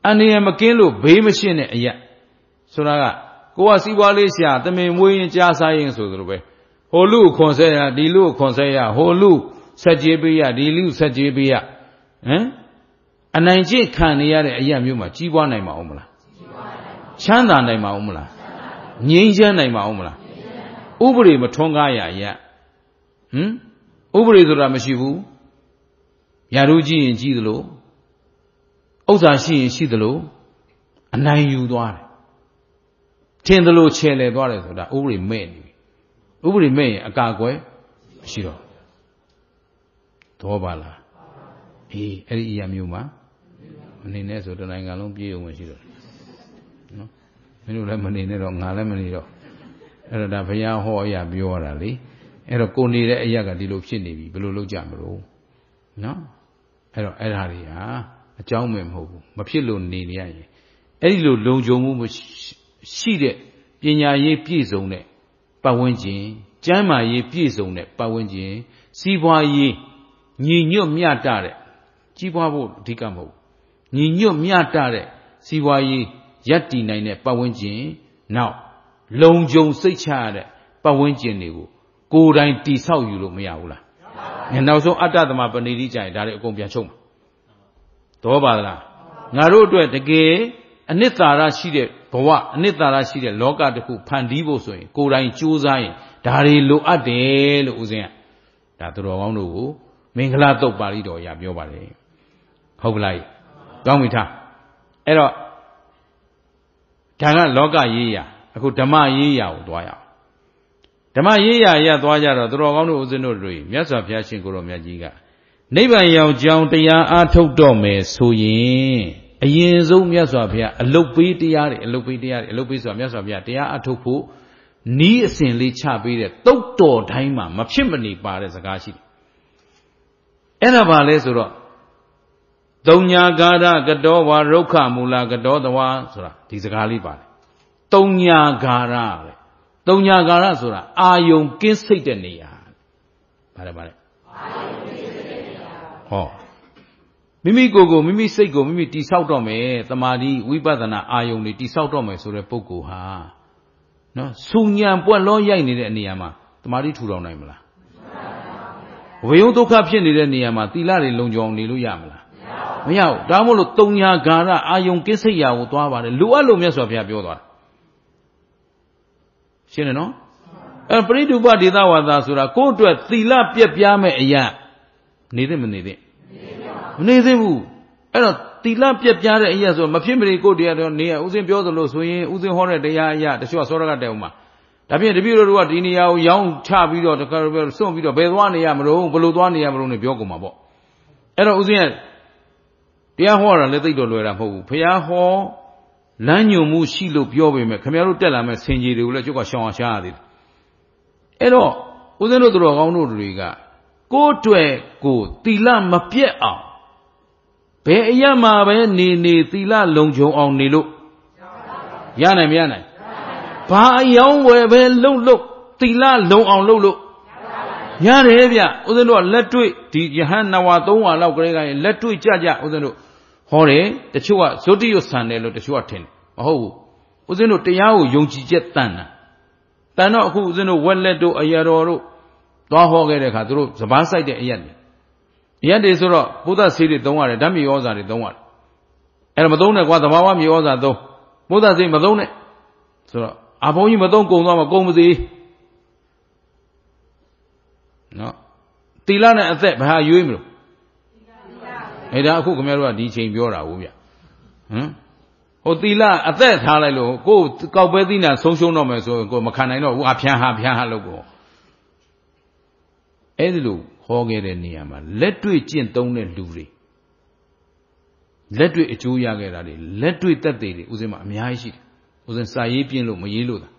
A: အနေရမကင်းလို့ဘေးမရှိတဲ့အရက်ဆိုတာကကိုယ်ကစီးပွားလေးရှာတမင်မွေးရင်ကြားစားရင်ဆိုသလိုပဲဟိုလူခွန်ဆက်ရဒီလူခွန်ဆက်ရဟိုလူဆက်ကြေးပေးရဒီလူဆက်ကြေးပေးရအနိုင်ကျင့်ခံနေရတဲ့အရက်မျိုးမှာကြီးပွားနိုင်မှာအောင်မလားချမ်းသာနိုင်မှာအောင်မလားငြိမ်းချမ်းနိုင်မှာအောင်မလားဥပဒေမထွန်းကားရရက်ဥပဒေဆိုတာမရှိဘူးရာထူးကြီးရင်ကြီးသလိုဥစ္စာရှိရင်ရှိသလိုအနိုင်ယူသွားတယ်ထင်သလိုချဲလဲသွားတယ်ဆိုတာဥပဒေမဲ့နေပြီဥပဒေမဲ့ရင်အကာအကွယ်မရှိတော့တော့ပါလားအေးအဲ့ဒီအရာမျိုးမှာမနေနဲ့ဆိုတနိုင်ငံလုံးပြေးအောင်မရှိတော့နော်မင်းတို့လည်းမနေနဲ့တော့ငါလည်းမနေတော့အဲ့တော့ဒါဘုရားဟောအရာပြောရတာလေအဲ့တော့ကိုနေတဲ့အရာကဒီလိုဖြစ်နေပြီဘယ်လိုလုပ်ကြမလို့နော်အဲ့တော့အဲ့ဒါတွေဟာအကြောင်းပဲမဟုတ်ဘူးမဖြစ်လို့နေရရင်အဲ့ဒီလိုလုံခြုံမှုရှိတဲ့ပညာရေးပြည့်စုံတဲ့ပတ်ဝန်းကျင်ကျမ်းမာရေးပြည့်စုံတဲ့ပတ်ဝန်းကျင်စီးပွားရေးညီညွတ်မျှတတဲ့ကြီးပွားဖို့အဓိကမဟုတ်ညီညွတ်မျှတတဲ့စီးပွားရေးရပ်တည်နိုင်တဲ့ပတ်ဝန်းကျင်နောက်လုံခြုံစိတ်ချရတဲ့ပတ်ဝန်းကျင်တွေကိုကိုယ်တိုင်တိဆောက်ယူလို့မရဘူးလားနောက်ဆုံးအတ္တသမပဏိတိကြရင်ဒါတွေအကုန်ပြန်ချုပ်မှာတော့ပါလားငါတို့အတွက်တကယ်အနှစ်သာရရှိတဲ့ဘဝအနှစ်သာရရှိတဲ့လောကတစ်ခုဖန်တီးဖို့ဆိုရင်ကိုယ်တိုင်ကြိုးစားရင်ဒါတွေလိုအပ်တယ်လို့ဦးဇင်းကဒါသူတော်ကောင်းတို့ကိုမင်္ဂလာတုတ်ပါဠိတော်ရပြောပါတယ်ဟုတ်ကလားကောင်းပြီထားအဲ့တော့ဒါကလောကရေးရာအခုဓမ္မရေးရာကိုသွားရအောင်ဓမ္မရေးရာရသွားကြတော့သူတော်ကောင်းတို့ဦးဇင်းတို့တွေမြတ်စွာဘုရားရှင်ကိုယ်တော်မြတ်ကြီးကနိဗ္ဗာန်ရောက်ကြောင်းတရားအားထုတ်တော့မယ်ဆိုရင်အရင်ဆုံးမြတ်စွာဘုရားအလုတ်ပေးတရားတွေအလုတ်ပေးဆိုတာမြတ်စွာဘုရားတရားအားထုတ်ဖို့နီးအစဉ်လေးချပေးတဲ့တုတ်တော်တိုင်းမှာမဖြစ်မနေပါတဲ့စကားရှိတယ်အဲ့ဒါပါလဲဆိုတော့သုံးညာကာရကတောဝါရုက္ခမူလကတောတဝါဆိုတာဒီစကားလေးပါတယ်သုံးညာကာရတဲ့သုံးညာကာရဆိုတာအာယုံကင်းစိတ်တဲ့နေရာပါတယ်အာယုံကင်းစိတ်တဲ့နေရာဟောမိမိကိုယ်ကိုမိမိစိတ်ကိုမိမိတိဆောက်တော့မယ်တမာတိဝိပဿနာအာယုံတွေတိဆောက်တော့မယ်ဆိုတဲ့ပုဂ္ဂိုလ်ဟာနော်ဆူညံပွက်လောရိုက်နေတဲ့နေရာမှာတမာတိထူထောင်နိုင်မလားဝေယုံဒုက္ခဖြစ်နေတဲ့နေရာမှာသီလတွေလုံခြုံနေလို့ရမလားမရဘူးဒါမှမဟုတ်သုံးညာဂါရအာယုံကိစ္စရာကိုသွားပါတယ်လိုအပ်လို့မြတ်စွာဘုရားပြောသွားတာရှင်းတယ်နော်ပရိဒုပဒေသဝါဒဆိုတာကိုယ့်အတွက်သီလပြက်ပြားမဲ့အရာနေသင့်မနေသင့်မနေသင့်ဘူးအဲ့တော့သီလပြက်ပြားတဲ့အရာဆိုမဖြစ်မနေကိုယ့်တရားတော်နေဥစဉ်ပြောသလိုဆိုရင်ဥစဉ်ဟောတဲ့တရားအရာတချို့စောရကတဲ့ဥမှာဒါဖြင့်တပည့်တော်တို့ကဒီနေရာကိုရောင်းချပြီးတော့တခါတော့စွန့်ပြီးတော့ဘယ်သွားနေရမလို့ဘယ်လိုသွားနေရမလို့နဲ့ပြောကုန်မှာပေါ့အဲ့တော့ဥစဉ်ကတရားဟောတာလည်းသိတော့လွယ်တာမဟုတ်ဘူးဘုရားဟောလမ်းညွန်မှုရှိလို့ပြောပေမဲ့ခင်ဗျားတို့တက်လာမဲ့ဆင်ကြီးတွေကိုလည်းကျုပ်ကရှောင်ရှားရသေးတယ်အဲ့တော့ဦးဇင်းတို့တော်ကောင်းတို့တွေကကိုယ့်အတွက်ကိုသီလမပြတ်အောင်ဘယ်အရာမှာပဲနေသီလလုံခြုံအောင်နေလို့ရနိုင်မရနိုင်ဘာအယောင်းဝယ်ပဲလှုပ်သီလလုံအောင်လှုပ်လို့ရတယ်ဗျဦးဇင်းတို့ကလက်တွေ့ဒီယဟန်နဝါ3ဝါလောက်ကလေးကရင်လက်တွေ့ကြဦးဇင်းတို့ဟောတယ်တချို့ကဇုတိယဆန်တယ်လို့တချို့ကထင်တယ်မဟုတ်ဘူးဦးဇင်းတို့တရားကိုယုံကြည်ချက်တန်တော့အခုဦးဇင်းတို့ဝက်လက်တို့အရာတော်တို့သွားဟောခဲ့တဲ့အခါသူတို့စပားဆိုင်တဲ့အရက်တွေဆိုတော့ဘုဒ္ဓဆေးတွေသုံးရတယ်ဓာတ်မြေဩဇာတွေသုံးရတယ်အဲ့ဒါမသုံးနဲ့ကွာသဘာဝမြေဩဇာသုံးဘုဒ္ဓဆေးမသုံးနဲ့ဆိုတော့အဘုန်းကြီးမသုံးကုန်သွားမှာကုန်မသေးနော်သီလနဲ့အသက်ဘာရွေးမလို့အဲ့ဒါအခုခင်ဗျားတို့ကဒီချိန်ပြောတာဟုတ်ဗျဟိုသီလအသက်ထားလိုက်လို့ကိုယ်ကောက်ပဲသီးနာဆုံးရှုံးတော့မယ်ဆိုရင်ကိုယ်မခံနိုင်တော့ဘူးအဖျားဟာလို့ကိုအဲ့ဒီလိုဟောခဲ့တဲ့နေရာမှာလက်တွေ့ကျင့်သုံးတဲ့လူတွေလက်တွေ့အကျိုးရခဲ့တာတွေလက်တွေ့သက်သေတွေဥစဉ်မှာအများကြီးရှိတယ်ဥစဉ်စာရေးပြင်းလို့မရေးလို့တာ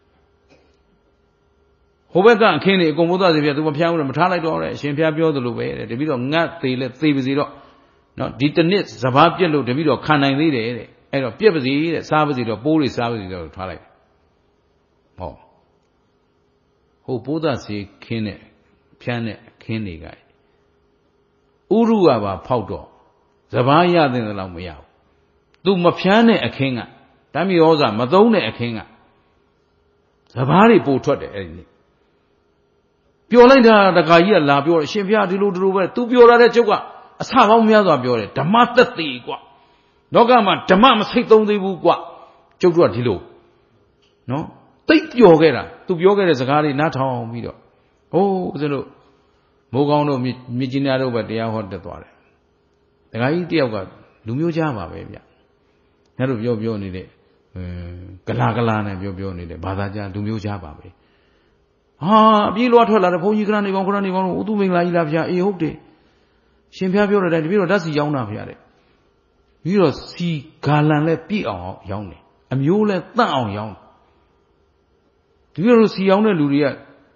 A: ဟိုဘက်ကအခင်းတွေအကုန်ဘုရားစီပြသူမဖျားဘူးတော့မထားလိုက်တော့တဲ့အရှင်ဖျားပြောသလိုပဲတဲ့တပည့်တော်ငတ်သေးလဲသေပါစေတော့နော်ဒီတစ်နှစ်စဘာပြက်လို့တပည့်တော်ခံနိုင်သေးတယ်တဲ့အဲ့တော့ပြက်ပါစေတဲ့စားပါစေတော့ပိုးတွေစားပါစေတော့ထားလိုက်ဟောဟိုဘုရားစီခင်းတဲ့ဖျားတဲ့အခင်းတွေကဥရုကပါဖောက်တော့စဘာရတဲ့လောက်မရဘူးသူမဖြန်းတဲ့အခင်းကဓာတ်မြေဩဇာမသုံးတဲ့အခင်းကစဘာတွေပို့ထွက်တယ်အဲ့ဒီနေ့ပျော်လိုက်တာတခါကြီးကလာပြောတယ်အရှင်ဘုရားဒီလိုပဲသူပျော်လာတဲ့ကျုပ်ကအဆပေါင်းများစွာပြောတယ်ဓမ္မသက်သေးကွာလောကမှာဓမ္မမစိတ်သုံးသေးဘူးကွာကျုပ်တို့ကဒီလိုနော်တိတ်ပျော်ခဲ့တာသူပြောခဲ့တဲ့စကားတွေနားထောင်ပြီးတော့ဟိုးဦးဇင်းတို့မိုးကောင်းတို့မြစ်ကြီးနားတို့ပဲတရားဟောတက်သွားတယ်ဒကာကြီးတယောက်ကလူမျိုးကြားပါပဲဗျညတို့ပြောနေတဲ့ကလာနဲ့ပြောနေတဲ့ဘာသာကြားလူမျိုးကြားပါပဲဟာအပြေးလွှားထွက်လာတဲ့ဘုန်းကြီးခရနေပေါင်းတို့ဥသူမင်္ဂလာကြီးလားဗျာအေးဟုတ်တယ်ရှင်ဖျားပြောတဲ့အတိုင်းတပည့်တော်ဓာတ်စီရောင်းတာဗျာတဲ့ပြီးတော့စီဂါလန်လဲပြည့်အောင်ရောင်းတယ်အမျိုးလဲတန့်အောင်ရောင်းတပည့်တော်စီရောင်းတဲ့လူတွေက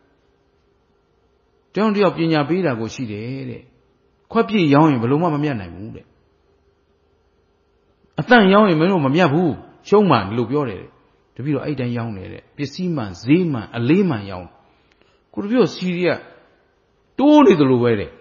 A: တယောက်ပညာပေးတာကိုရှိတယ်တဲ့ခွက်ပြည့်ရောင်းရင်ဘယ်လိုမှမမြတ်နိုင်ဘူးတဲ့အတန့်ရောင်းရင်မင်းတို့မမြတ်ဘူးရှုံးမှဒီလိုပြောတယ်တပည့်တော်အဲ့တိုင်းရောင်းတယ်တဲ့ပစ္စည်းမှန်ဈေးမှန်အလေးမှန်ရောင်းကိုတပည့်တော်စီတွေကတိုးနေတယ်လို့ပဲတဲ့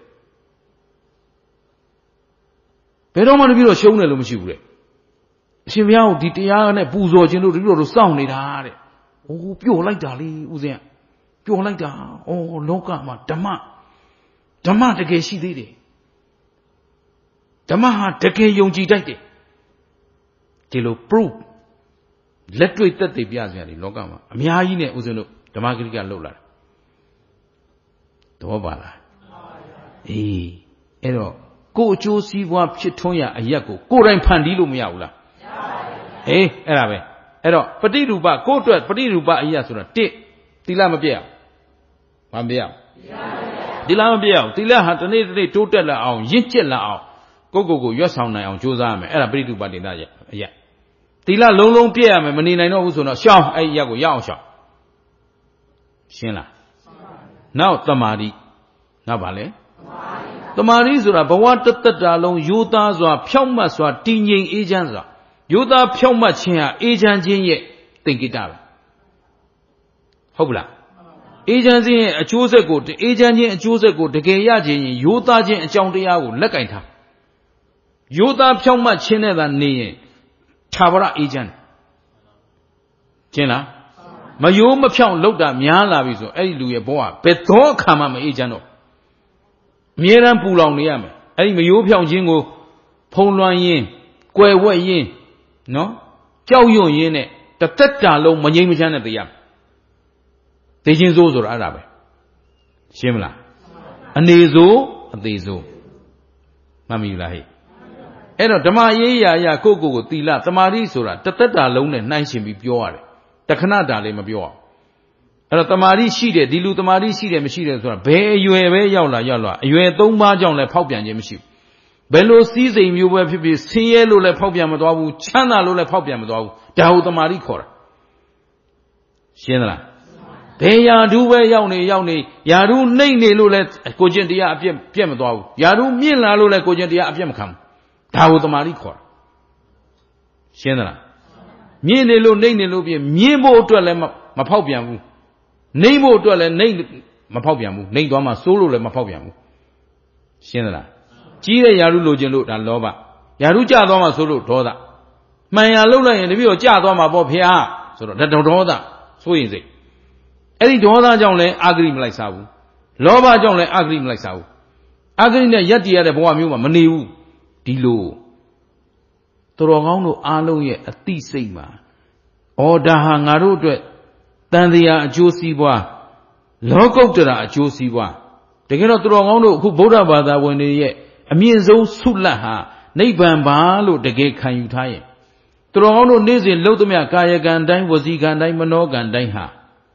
A: ဘယ်တော့မှတပည့်တော်ရှုံးတယ်လို့မရှိဘူးတဲ့အရှင်ဘုရားကိုဒီတရားနဲ့ပူဇော်ခြင်းလို့တပည့်တော်တို့စောင့်နေတာတဲ့။အိုးပျော်လိုက်တာလေဦးဇင်းပျော်လိုက်တာ။အော်လောကမှာဓမ္မတကယ်ရှိသေးတယ်။ဓမ္မဟာတကယ်ယုံကြည်တတ်တယ်။ဒီလို proof လက်တွေ့သက်သေပြစရာဒီလောကမှာအများကြီးနဲ့ဦးဇင်းတို့ဓမ္မဂရိကလှုပ်လာတယ်။သဘောပါလား။အေးအဲ့တော့ကိုအကျိုးစီးပွားဖြစ်ထွန်းရအရက်ကိုယ်တိုင်ဖန်တီးလို့မရဘူးလားမရပါဘူးအေးအဲ့ဒါပဲအဲ့တော့ပฏิရူပကိုယ့်အတွက်ပฏิရူပအရက်ဆိုတာတစ်သီလမပြည့်အောင်မပြည့်အောင်သီလမပြည့်အောင်သီလဟာတနေ့တိုးတက်လာအောင်ရင့်ကျက်လာအောင်ကိုရွတ်ဆောင်နိုင်အောင်ကြိုးစားရမယ်အဲ့ဒါပฏิရူပဒေသရဲ့အရက်သီလလုံးပြည့်ရမယ်မနေနိုင်တော့ဘူးဆိုတော့ရှောင်းအဲ့ဒီရက်ကိုရအောင်ရှောင်းရှင်းလားနောက်သမာဓိနောက်ပါလေသမာဓိဆိုတာဘဝတသက်တာလုံးရိုးသားစွာဖြောင့်မတ်စွာတည်ငြိမ်အေးချမ်းစွာရိုးသားဖြောင့်မတ်ခြင်းဟာအေးချမ်းခြင်းရဲ့သင်္ကေတပဲဟုတ်ပလားအေးချမ်းခြင်းရဲ့အကျိုးဆက်ကိုအေးချမ်းခြင်းအကျိုးဆက်ကိုတကယ်ရခြင်းရင်ရိုးသားခြင်းအကြောင်းတရားကိုလက်ကင်ထားရိုးသားဖြောင့်မတ်ခြင်းနဲ့သာနေရင်ထာဝရအေးချမ်းကျင်းလားမရိုးမဖြောင့်လောက်တာများလာပြီဆိုအဲ့ဒီလူရဲ့ဘဝဘယ်သောအခါမှမအေးချမ်းတော့အမြဲတမ်းပူလောင်နေရမယ်အဲ့ဒီမရိုးဖြောင့်ခြင်းကိုဖုံးလွှမ်းရင်းကွယ်ဝှက်ရင်းနော်ကြောက်ရွံ့ရင်းနဲ့တစ်သက်တာလုံးမငြိမ်းမချမ်းနဲ့သိရမယ်သိချင်းစိုးဆိုတာအဲ့ဒါပဲရှင်းမလားအနေစိုးအသေးစိုးမှတ်မိလားဟဲ့အဲ့တော့ဓမ္မရေးရာကိုသီလသမာဓိဆိုတာတစ်သက်တာလုံးနဲ့နှိုင်းရှင်ပြီးပြောရတယ်တခဏတာလေးမပြောအောင်အဲ့တော့တမာတိရှိတယ်ဒီလူတမာတိရှိတယ်မရှိတယ်ဆိုတာဘယ်အရွယ်ပဲရောက်လာအရွယ်၃ပါးကြောင့်လည်းဖောက်ပြန်ခြင်းမရှိဘူးဘယ်လိုစည်းစိမ်မျိုးပဲဖြစ်ဖြစ်ဆင်းရဲလို့လည်းဖောက်ပြန်မသွားဘူးချမ်းသာလို့လည်းဖောက်ပြန်မသွားဘူးဒါဟုတမာတိခေါ်တာရှင်းသလားဘယ်ယာဓုပဲရောက်နေယာဓုနှိမ့်နေလို့လည်းကိုကျင့်တရားအပြတ်မသွားဘူးယာဓုမြင့်လာလို့လည်းကိုကျင့်တရားအပြတ်မခံဘူးဒါဟုတမာတိခေါ်တာရှင်းသလားမြင့်နေလို့နှိမ့်နေလို့ပြင်မြင့်ဖို့အတွက်လည်းမဖောက်ပြန်ဘူးနှိမ့်ဖို့အတွက်လည်းနှိမ့်မဖောက်ပြန်ဘူးနှိမ့်သွားမှစိုးလို့လည်းမဖောက်ပြန်ဘူးရှင်းသလားကြီးတဲ့ယာရုလိုချင်လို့ဒါလောဘယာရုကျသွားမှစိုးလို့ဒေါသမှန်ရလှုပ်လိုက်ရင်တပည့်တော်ကျသွားမှာပေါ့ဖေဟာဆိုတော့ဒေါသစိုးရင်စိတ်အဲ့ဒီဒေါသကြောင့်လည်းအာဂရိမလိုက်စားဘူးလောဘကြောင့်လည်းအာဂရိမလိုက်စားဘူးအာဂရိနဲ့ရက်တည်ရတဲ့ဘဝမျိုးမှာမနေဘူးဒီလိုတော်ကောင်းတို့အားလုံးရဲ့အသိစိတ်မှာဩဒါဟာငါတို့အတွက်တန်တရားအကျိုးစီးပွားလောကုတ္တရာအကျိုးစီးပွားတကယ်တော့တော်ကောင်းတို့အခုဗုဒ္ဓဘာသာဝင်တွေရဲ့အမြင့်ဆုံးဆုလတ်ဟာနိဗ္ဗာန်ပါလို့တကယ်ခံယူထားရင်တော်ကောင်းတို့နေ့စဉ်လှုပ်သမျှကာယကံတိုင်းဝစီကံတိုင်းမနောကံတိုင်းဟာ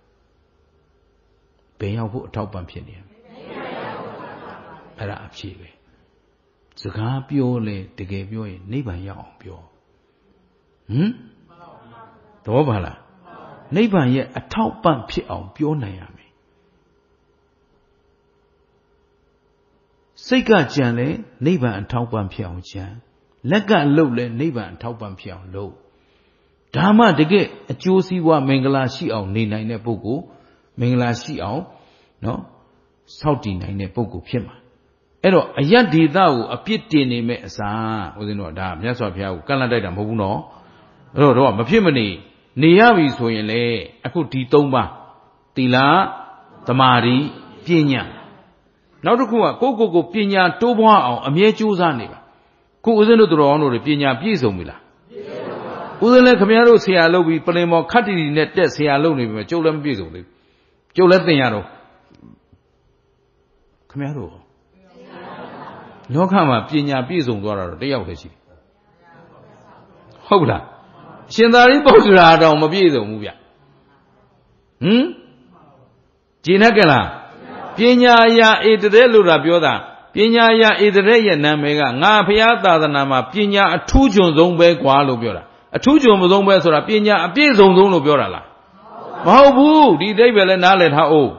A: ဘယ်ရောက်ဖို့အထောက်ပံ့ဖြစ်နေလဲအဲ့ဒါအဖြစ်ပဲစကားပြောလေတကယ်ပြောရင်နိဗ္ဗာန်ရောက်အောင်ပြောသဘောပါလားနိဗ္ဗာန်ရဲ့အထောက်ပံ့ဖြစ်အောင်ပြောနိုင်ရမယ်စိတ်ကကြံလဲနိဗ္ဗာန်အထောက်ပံ့ဖြစ်အောင်ကြံလက်ကလှုပ်လဲနိဗ္ဗာန်အထောက်ပံ့ဖြစ်အောင်လုပ်ဒါမှတကယ်အကျိုးစီးပွားမင်္ဂလာရှိအောင်နေနိုင်တဲ့ပုဂ္ဂိုလ်မင်္ဂလာရှိအောင်နော်စောင့်တည်နိုင်တဲ့ပုဂ္ဂိုလ်ဖြစ်မှာအဲ့တော့အယတ်ဒေသကိုအပြစ်တင်နေမဲ့အစားဦးဇင်းတို့ကဒါမြတ်စွာဘုရားကိုကန့်လန့်တိုက်တာမဟုတ်ဘူးနော်အဲ့တော့မဖြစ်မနေရပြီဆိုရင်လေအခုဒီ၃ပါးသီလသမာဓိပညာနောက်တစ်ခုကကိုပညာတိုးပွားအောင်အမြဲကြိုးစားနေပါခုဦးဇင်းတို့တော်အောင်တို့ပညာပြည့်စုံပြီလားဦးဇင်းလည်းခင်ဗျားတို့ဆရာလုပ်ပြီးပလင်ပေါ်ခတ်တီနဲ့တက်ဆရာလုပ်နေပြီမှာကျုပ်လည်းမပြည့်စုံသေးဘူးကျုပ်လည်းသင်ရတော့ခင်ဗျားတို့လောကမှာပညာပြည့်စုံသွားတာတော့တယောက်တည်းရှိဟုတ်လားရှင်သာရိပုတ္တရာတောင်မပြည့်စုံဘူးဗျကြည်နဲ့ကလားပညာရာဧတရေလို့တာပြောတာပညာရာဧတရေရဲ့နာမည်ကငါဘုရားသာသနာမှာပညာအထူးကျွန်းဆုံးပဲကွာလို့ပြောတာအထူးကျွန်းမဆုံးပဲဆိုတာပညာအပြည့်စုံဆုံးလို့ပြောတာလားမဟုတ်ဘူးဒီအဓိပ္ပာယ်လည်းနားလည်ထားအောင်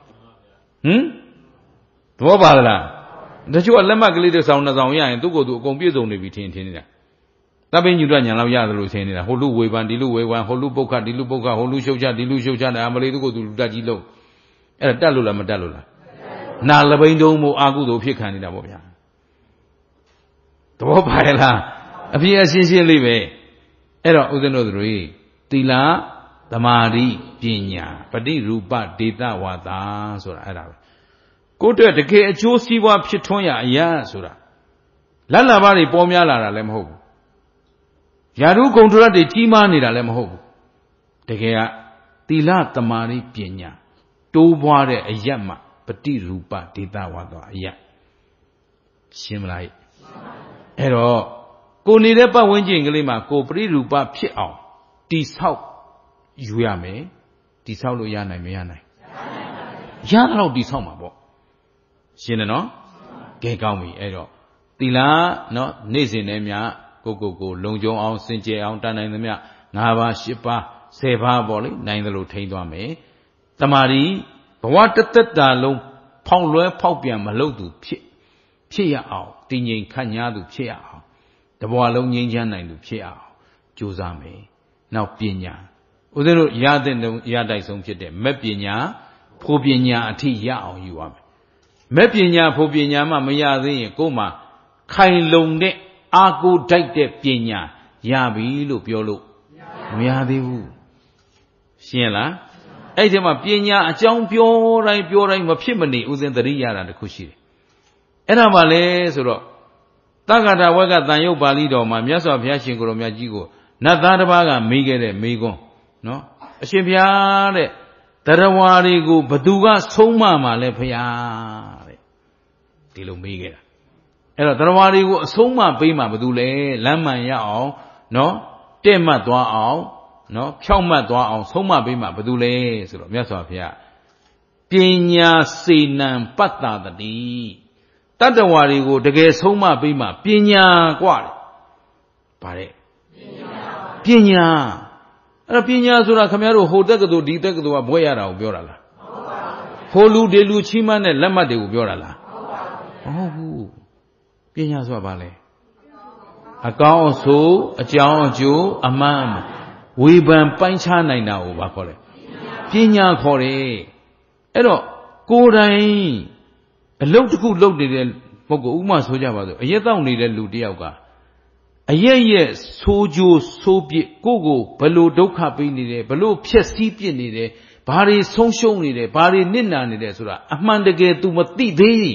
A: သဘောပါလားတချို့ကလက်မှတ်ကလေးတစ်ဆောင်နှစ်ဆောင်ရရင်သူ့ကိုယ်သူအကုန်ပြည့်စုံနေပြီထင်နေတာသဗ္ဗညုတညာလောက်ရတယ်လို့ထင်နေတာဟိုလူဝေဖန်ဒီလူဝေဖန်ဟိုလူပုတ်ခဒီလူပုတ်ခဟိုလူရှုပ်ချဒီလူရှုပ်ချတယ်အမလေးသူ့ကိုယ်သူလူတက်ကြီးလို့အဲ့ဒါတက်လို့လားမတက်လို့လားနာလပိန်တုံးမို့အာကုသို့ဖြစ်ခံနေတာပေါ့ဗျာသဘောပါရဲ့လားအပြည့်အရှင်းလေးပဲအဲ့တော့ဥဒ္ဒနောတွေသီလသမာဓိပညာပฏิရူပဒေသဝါဒဆိုတာအဲ့ဒါပဲကိုယ့်အတွက်တကယ်အကျိုးစီးပွားဖြစ်ထွန်းရာအရာဆိုတာလက်လာပါတွေပေါ်များလာတာလည်းမဟုတ်ဘူးယာရုဂုံထရတ်တွေကြီးမားနေတာလည်းမဟုတ်ဘူးတကယ်ကသီလသမာဓိပညာတိုးပွားတဲ့အယတ်မှပฏิရူပဒေသဝါဒအယတ်ရှင်းမလားအဲ့တော့ကိုနေတဲ့ပတ်ဝန်းကျင်ကလေးမှာကိုပฏิရူပဖြစ်အောင်တိဆောက်ယူရမယ်တိဆောက်လို့ရနိုင်မရနိုင်ရတော့တိဆောက်မှာပေါ့ရှင်းတယ်နော်ကဲကောင်းပြီအဲ့တော့သီလနော်နေ့စဉ်နဲ့မြကိုလုံခြုံအောင်စင်ကြယ်အောင်တန်နိုင်သမျှ9ပါး10ပါး10ပါးပေါ့လေနိုင်သလိုထိန်းသွားမယ်တမာရီဘဝတသက်တာလုံးဖောက်လွဲဖောက်ပြန်မလုပ်သူဖြစ်ရအောင်တည်ငြိမ်ခန့်ညားသူဖြစ်ရအောင်တဘဝလုံးငြိမ်းချမ်းနိုင်သူဖြစ်ရအောင်ကြိုးစားမယ်နောက်ပညာဦးဇင်းတို့ရတဲ့ရတိုက်ဆုံးဖြစ်တဲ့မဲ့ပညာဖို့ပညာအထိရအောင်ယူရမယ်မဲ့ပညာဖို့ပညာမှမရသေးရင်ကိုယ်မှာခိုင်လုံတဲ့အာကိုတိုက်တဲ့ပညာရပြီလို့ပြောလို့မရသေးဘူးရှင်းလားအဲ့ဒီမှာပညာအကြောင်းပြောတိုင်းမဖြစ်မနေဥစဉ်သတိရတာတခုရှိတယ်အဲ့ဒါမှလဲဆိုတော့သက္ကတာဝက်ကတန်ရုပ်ပါဠိတော်မှာမြတ်စွာဘုရားရှင်ကိုယ်တော်မြတ်ကြီးကိုနတ်သားတစ်ပါးကမေးခဲ့တဲ့မေးခွန်းနော်အရှင်ဘုရားတဲ့တရားဝါတွေကိုဘသူကဆုံးမမှာလဲဘုရားတဲ့ဒီလိုမေးခဲ့တာအဲ့တော့တရားဝါတွေကိုအဆုံးမပေးမှာဘသူလဲလမ်းမှန်ရအောင်နော်တဲ့မှတ်သွားအောင်နော်ဖြောက်မှတ်သွားအောင်ဆုံးမပေးမှာဘသူလဲဆိုတော့မြတ်စွာဘုရားပညာစေနံပတ္တတတိတတ္တဝါတွေကိုတကယ်ဆုံးမပေးမှာပညာกว่าတယ်ဗါတဲ့ပညာအဲ့တော့ပညာဆိုတာခင်ဗျားတို့ဟိုတက်ကတူဒီတက်ကတူကဘွဲရတာကိုပြောတာလားဟိုလူဒီလူချီးမန်းတဲ့လက်မှတ်တွေကိုပြောတာလားမဟုတ်ဘူးပညာဆိုတာဘာလဲအကောင်းအဆိုးအကြောင်းအကျိုးအမှန်ဝေဖန်ပိုင်းခြားနိုင်တာကိုဘာခေါ်လဲပညာခေါ်တယ်အဲ့တော့ကိုယ်တိုင်အလုပ်တစ်ခုလုပ်နေတဲ့ပုဂ္ဂိုလ်ဥပမာဆိုကြပါစို့အရက်တောက်နေတဲ့လူတယောက်ကအရက်ရဲ့ဆိုးကျိုးဆိုးပြစ်ကိုဘလို့ဒုက္ခပေးနေတယ်ဘလို့ဖြက်စီးပြစ်နေတယ်ဘာတွေဆုံးရှုံးနေတယ်ဘာတွေနစ်နာနေတယ်ဆိုတာအမှန်တကယ် तू မသိသေးရင်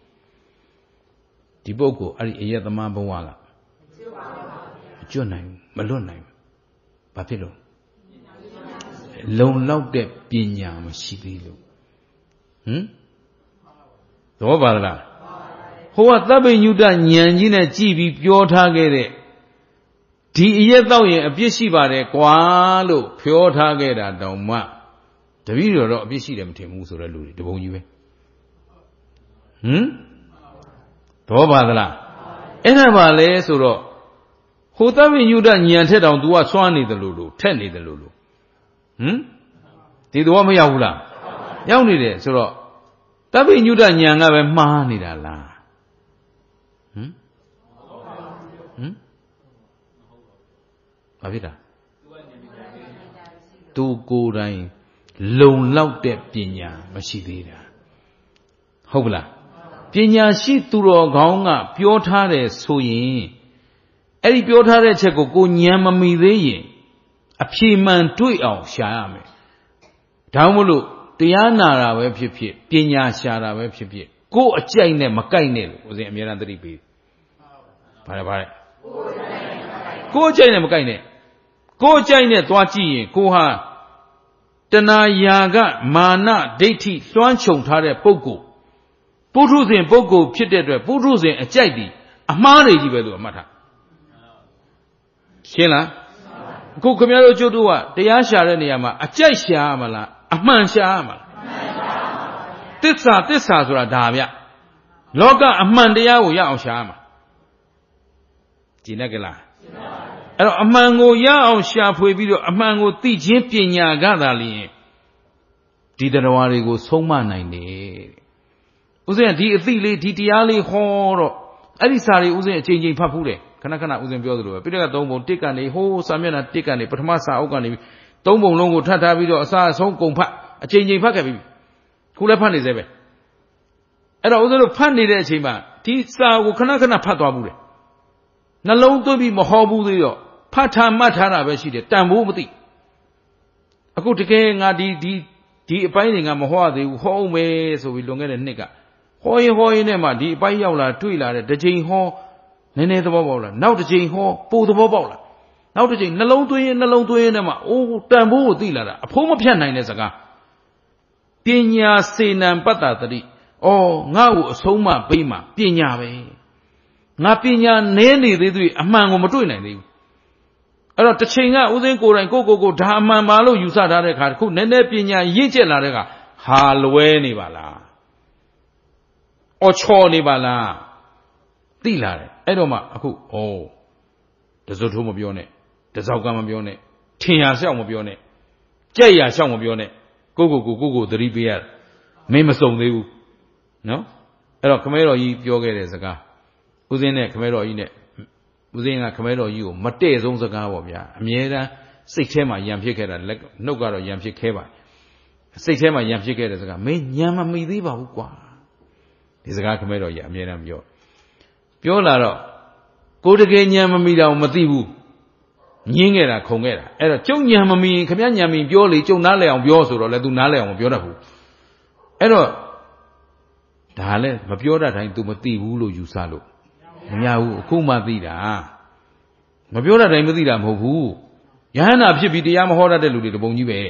A: ဒီပုဂ္ဂိုလ်အဲ့ဒီအရက်သမားဘဝကအကျွတ်နိုင်မလွတ်နိုင်ဘာဖြစ်လို့လုံလောက်တဲ့ပညာမရှိသေးလို့သဘောပါလားဟိုကသဗ္ဗညုတဉာဏ်ကြီးနဲ့ကြည်ပြီးပြောထားခဲ့တဲ့ဒီအရက်တော့ရင်အပြစ်ရှိပါတယ်ကွာလို့ပြောထားခဲ့တာတောင်မှတပည့်တော်တော့အပြစ်ရှိတယ်မထင်ဘူးဆိုတဲ့လူတွေတပုံကြီးပဲသဘောပါသလားအဲ့ဒါပါလဲဆိုတော့ဟိုသဗ္ဗညုတဉာဏ်ထက်တောင် तू ကစွမ်းနေတယ်လို့ထက်နေတယ်လို့ဒီတော့မရောက်ဘူးလားရောက်နေတယ်ဆိုတော့သဗ္ဗညုတဉာဏ်ကပဲမှားနေတာလားဘာဖြစ်တာသူကိုယ်တိုင်လုံလောက်တဲ့ပညာမရှိသေးတာဟုတ်ပလားပညာရှိသူတော်ကောင်းကပြောထားတယ်ဆိုရင်အဲ့ဒီပြောထားတဲ့ချက်ကိုကိုဉာဏ်မမီသေးရင်အဖြေမှန်တွေ့အောင်ရှာရမယ်ဒါမှမဟုတ်တရားနာတာပဲဖြစ်ဖြစ်ပညာရှာတာပဲဖြစ်ဖြစ်ကိုယ်အကြိုက်နဲ့မကိုက်နဲ့လို့ဦးဇင်းအများအားသတိပေးဘာလဲကိုယ်အကြိုက်နဲ့မကိုက်နဲ့ကိုယ်အကြိုက်နဲ့သွားကြည့်ရင်ကိုဟာတဏှာယာကမာနဒိဋ္ဌိလွှမ်းခြုံထားတဲ့ပုဂ္ဂိုလ်ပုထုဇဉ်ပုဂ္ဂိုလ်ဖြစ်တဲ့အတွက်ပုထုဇဉ်အကြိုက်ဒီအမှားတွေကြီးပဲလို့အမှတ်ထားရှင်းလားအခုခင်ဗျားတို့ကျုပ်တို့ကတရားရှာတဲ့နေရာမှာအကြိုက်ရှာရမလားအမှန်ရှာရမလားသစ္စာဆိုတာဒါဗျလောကအမှန်တရားကိုရအောင်ရှာရမှာကြည်နဲ့ကလားအဲ့တော့အမှန်ကိုရအောင်ရှာဖွေပြီးတော့အမှန်ကိုသိခြင်းပညာကသာလျှင်ဒီတရားတွေကိုဆုံးမနိုင်တယ်ဥစဉ်ဒီအသိလေးဒီတရားလေးဟောတော့အဲ့ဒီစာတွေဥစဉ်အချိန်ချင်းဖတ်ဖူးတယ်ခဏဥစဉ်ပြောသလိုပဲပိဋက3ပုံ1ကနေဟိုးစာမျက်နှာ1ကနေပထမစာအုပ်ကနေ3ပုံလုံးကိုထပ်ထားပြီးတော့အစအဆုံးကုန်ဖတ်အချိန်ချင်းဖတ်ခဲ့ပြီခုလည်းဖတ်နေသေးပဲအဲ့တော့ဥစဉ်တို့ဖတ်နေတဲ့အချိန်မှာဒီစာကိုခဏဖတ်သွားဘူးတယ်နှလုံးသွင်းပြီးမဟောဘူးသေးတော့ဖတ်ထားမှတ်ထားတာပဲရှိတယ်တန်ဖိုးမသိအခုတကယ်ငါဒီအပိုင်းတွေကမဟောရသေးဘူးဟောအောင်မယ်ဆိုပြီးလွန်ခဲ့တဲ့နှစ်ကဟောရင်နဲ့မှဒီအပိုင်းရောက်လာတွေ့လာတဲ့တစ်ချိန်ဟောနည်းနည်းသဘောပေါက်လာနောက်တစ်ချိန်ဟောပိုသဘောပေါက်လာနောက်တစ်ချိန်နှလုံးသွင်းရင်နဲ့မှအိုးတန်ဖိုးကိုသိလာတာအဖိုးမဖြတ်နိုင်တဲ့စကားပညာစေနံပတ္တတတိဩငါ့ကိုအဆုံးမပေးမှာပညာပဲငါပညာနည်းနေသေးသေးအမှန်ကိုမတွေ့နိုင်သေးဘူးအဲ့တော့တစ်ချိန်ကဥစဉ်ကိုယ်တိုင်ကိုဒါအမှန်ပါလို့ယူဆထားတဲ့အခါခုနည်းနည်းပညာရင့်ကျက်လာတဲ့အခါဟာလွဲနေပါလားအော်ချော်နေပါလားသိလာတယ်အဲ့တော့မှအခုတစွတ်ထိုးမပြောနဲ့တစောက်ကမပြောနဲ့ထင်ရလျှောက်မပြောနဲ့ကြက်ရလျှောက်မပြောနဲ့ကိုသတိပေးရမင်းမစုံသေးဘူးနော်အဲ့တော့ခမဲတော်ကြီးပြောခဲ့တဲ့စကားဦးစင်းနဲ့ခမဲတော်ကြီးနဲ့ဦးစင်းကခမဲတော်ကြီးကိုမတည့်ဆုံးစကားပေါ့ဗျာအမြဲတမ်းစိတ်ထဲမှာယံဖြစ်ခဲ့တာနှုတ်ကတော့ယံဖြစ်ခဲ့ပါစိတ်ထဲမှာယံဖြစ်ခဲ့တဲ့စကားမင်းညံမမိသေးပါဘူးကွာဒီစကားခမဲတော်ကြီးအမြဲတမ်းပြောလာတော့ကိုတကယ်ညံမမိတာကိုမသိဘူးညင်းခဲ့တာခုံခဲ့တာအဲ့တော့ကျုံညံမမိရင်ခမညံမိပြောလေကျုံနားလဲအောင်ပြောဆိုတော့လေ तू နားလဲအောင်မပြောတတ်ဘူးအဲ့တော့ဒါလည်းမပြောတတ်တိုင်း तू မသိဘူးလို့ယူဆလို့မရဘူးအခုမှသိတာမပြောတတ်တိုင်းမသိတာမဟုတ်ဘူးယဟန္တာဖြစ်ပြီးတရားမဟောတတ်တဲ့လူတွေတပုံကြီးပဲ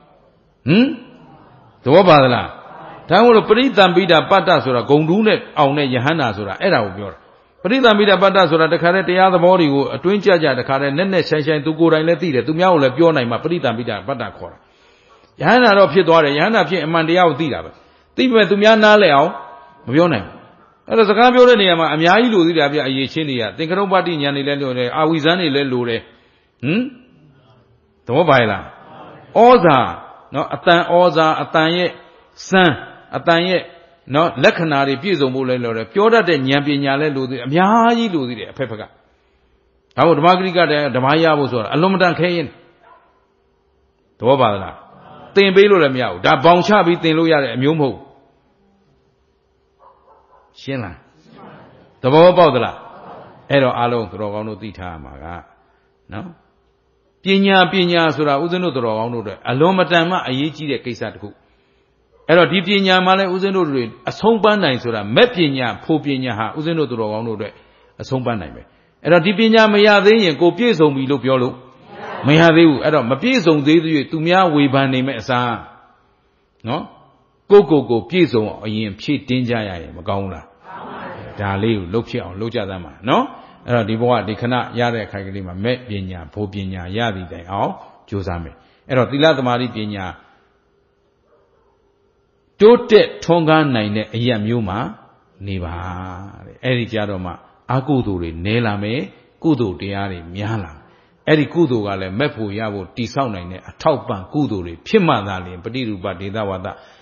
A: သဘောပါသလားဒါမို့လို့ပရိသံပိတာပတ္တဆိုတာဂုံတူးနဲ့အောင်တဲ့ယဟန္တာဆိုတာအဲ့ဒါကိုပြောတာပရိသံပိတာပတ္တဆိုတာတခါတည်းတရားသဘောတွေကိုအတွင်းကြတခါတည်းနဲ့ဆိုင်သူကိုယ်တိုင်လည်းသိတယ်သူများကိုလည်းပြောနိုင်မှပရိသံပိတာပတ္တခေါ်တာယဟန္တာတော့ဖြစ်သွားတယ်ယဟန္တာဖြစ်အမှန်တရားကိုသိတာပဲသိပေမဲ့သူများနားလဲအောင်မပြောနိုင်ဘူးအဲ့တော့စကားပြောတဲ့နေရာမှာအများကြီးလိုသေးတာပြအရေးချင်းတွေကသင်္ကရုပ္ပတိဉာဏ်တွေလည်းလိုတယ်အာဝိဇ္ဇန်တွေလည်းလိုတယ်သဘောပါလားဩဇာနော်အတန်ဩဇာအတန်ရဲ့စမ်းအတန်ရဲ့နော်လက္ခဏာတွေပြည့်စုံဖို့လည်းလိုတယ်ပြောတတ်တဲ့ဉာဏ်ပညာလည်းလိုသေးတယ်အများကြီးလိုသေးတယ်အဖက်ဖက်ကဒါမို့ဓမ္မဂရိကတဲ့ဓမ္မရဖို့ဆိုတာအလွန်မတန်ခဲရင်သဘောပါလားသင်ပေးလို့လည်းမရဘူးဒါဘောင်ချပြီးသင်လို့ရတဲ့အမျိုးမဟုတ်ရှင်းလားသဘောပေါက်သလားအဲ့တော့အားလုံးသူတော်ကောင်းတို့သိထားရမှာကနော်ပညာဆိုတာဥစဉ်တို့သူတော်ကောင်းတို့အတွက်အလွန်မတန်မှအရေးကြီးတဲ့ကိစ္စတစ်ခုအဲ့တော့ဒီပညာမှလည်းဥစဉ်တို့တွေအဆုံးပန်းနိုင်ဆိုတာမဲ့ပညာဖို့ပညာဟာဥစဉ်တို့သူတော်ကောင်းတို့အတွက်အဆုံးပန်းနိုင်ပဲအဲ့တော့ဒီပညာမရသေးရင်ကိုပြည့်စုံပြီလို့ပြောလို့မရသေးဘူးအဲ့တော့မပြည့်စုံသေးသေးသူများဝေဖန်နေမဲ့အစားနော်ကိုပြည့်စုံအောင်အရင်ဖြည့်တင်းကြရရင်မကောင်းဘူးလားဒါလေးကိုလှုပ်ဖြစ်အောင်လှုပ်ကြသမ်းပါနော်အဲ့တော့ဒီဘဝဒီခဏရတဲ့ခိုင်ကလေးမှာမဲ့ပညာဖို့ပညာရသည်တိုင်အောင်ကြိုးစားမယ်အဲ့တော့သီလသမာဓိပညာတိုးတက်ထွန်းကားနိုင်တဲ့အရာမျိုးမှာနေပါတဲ့အဲ့ဒီကြတော့မှအကုသိုလ်တွေနည်းလာမယ်ကုသိုလ်တရားတွေများလာအဲ့ဒီကုသိုလ်ကလည်းမဲ့ဖို့ရဖို့တိဆောက်နိုင်တဲ့အထောက်ပံ့ကုသိုလ်တွေဖြစ်မှသာလျှင်ပฏิရူပဒေသဝတ္တ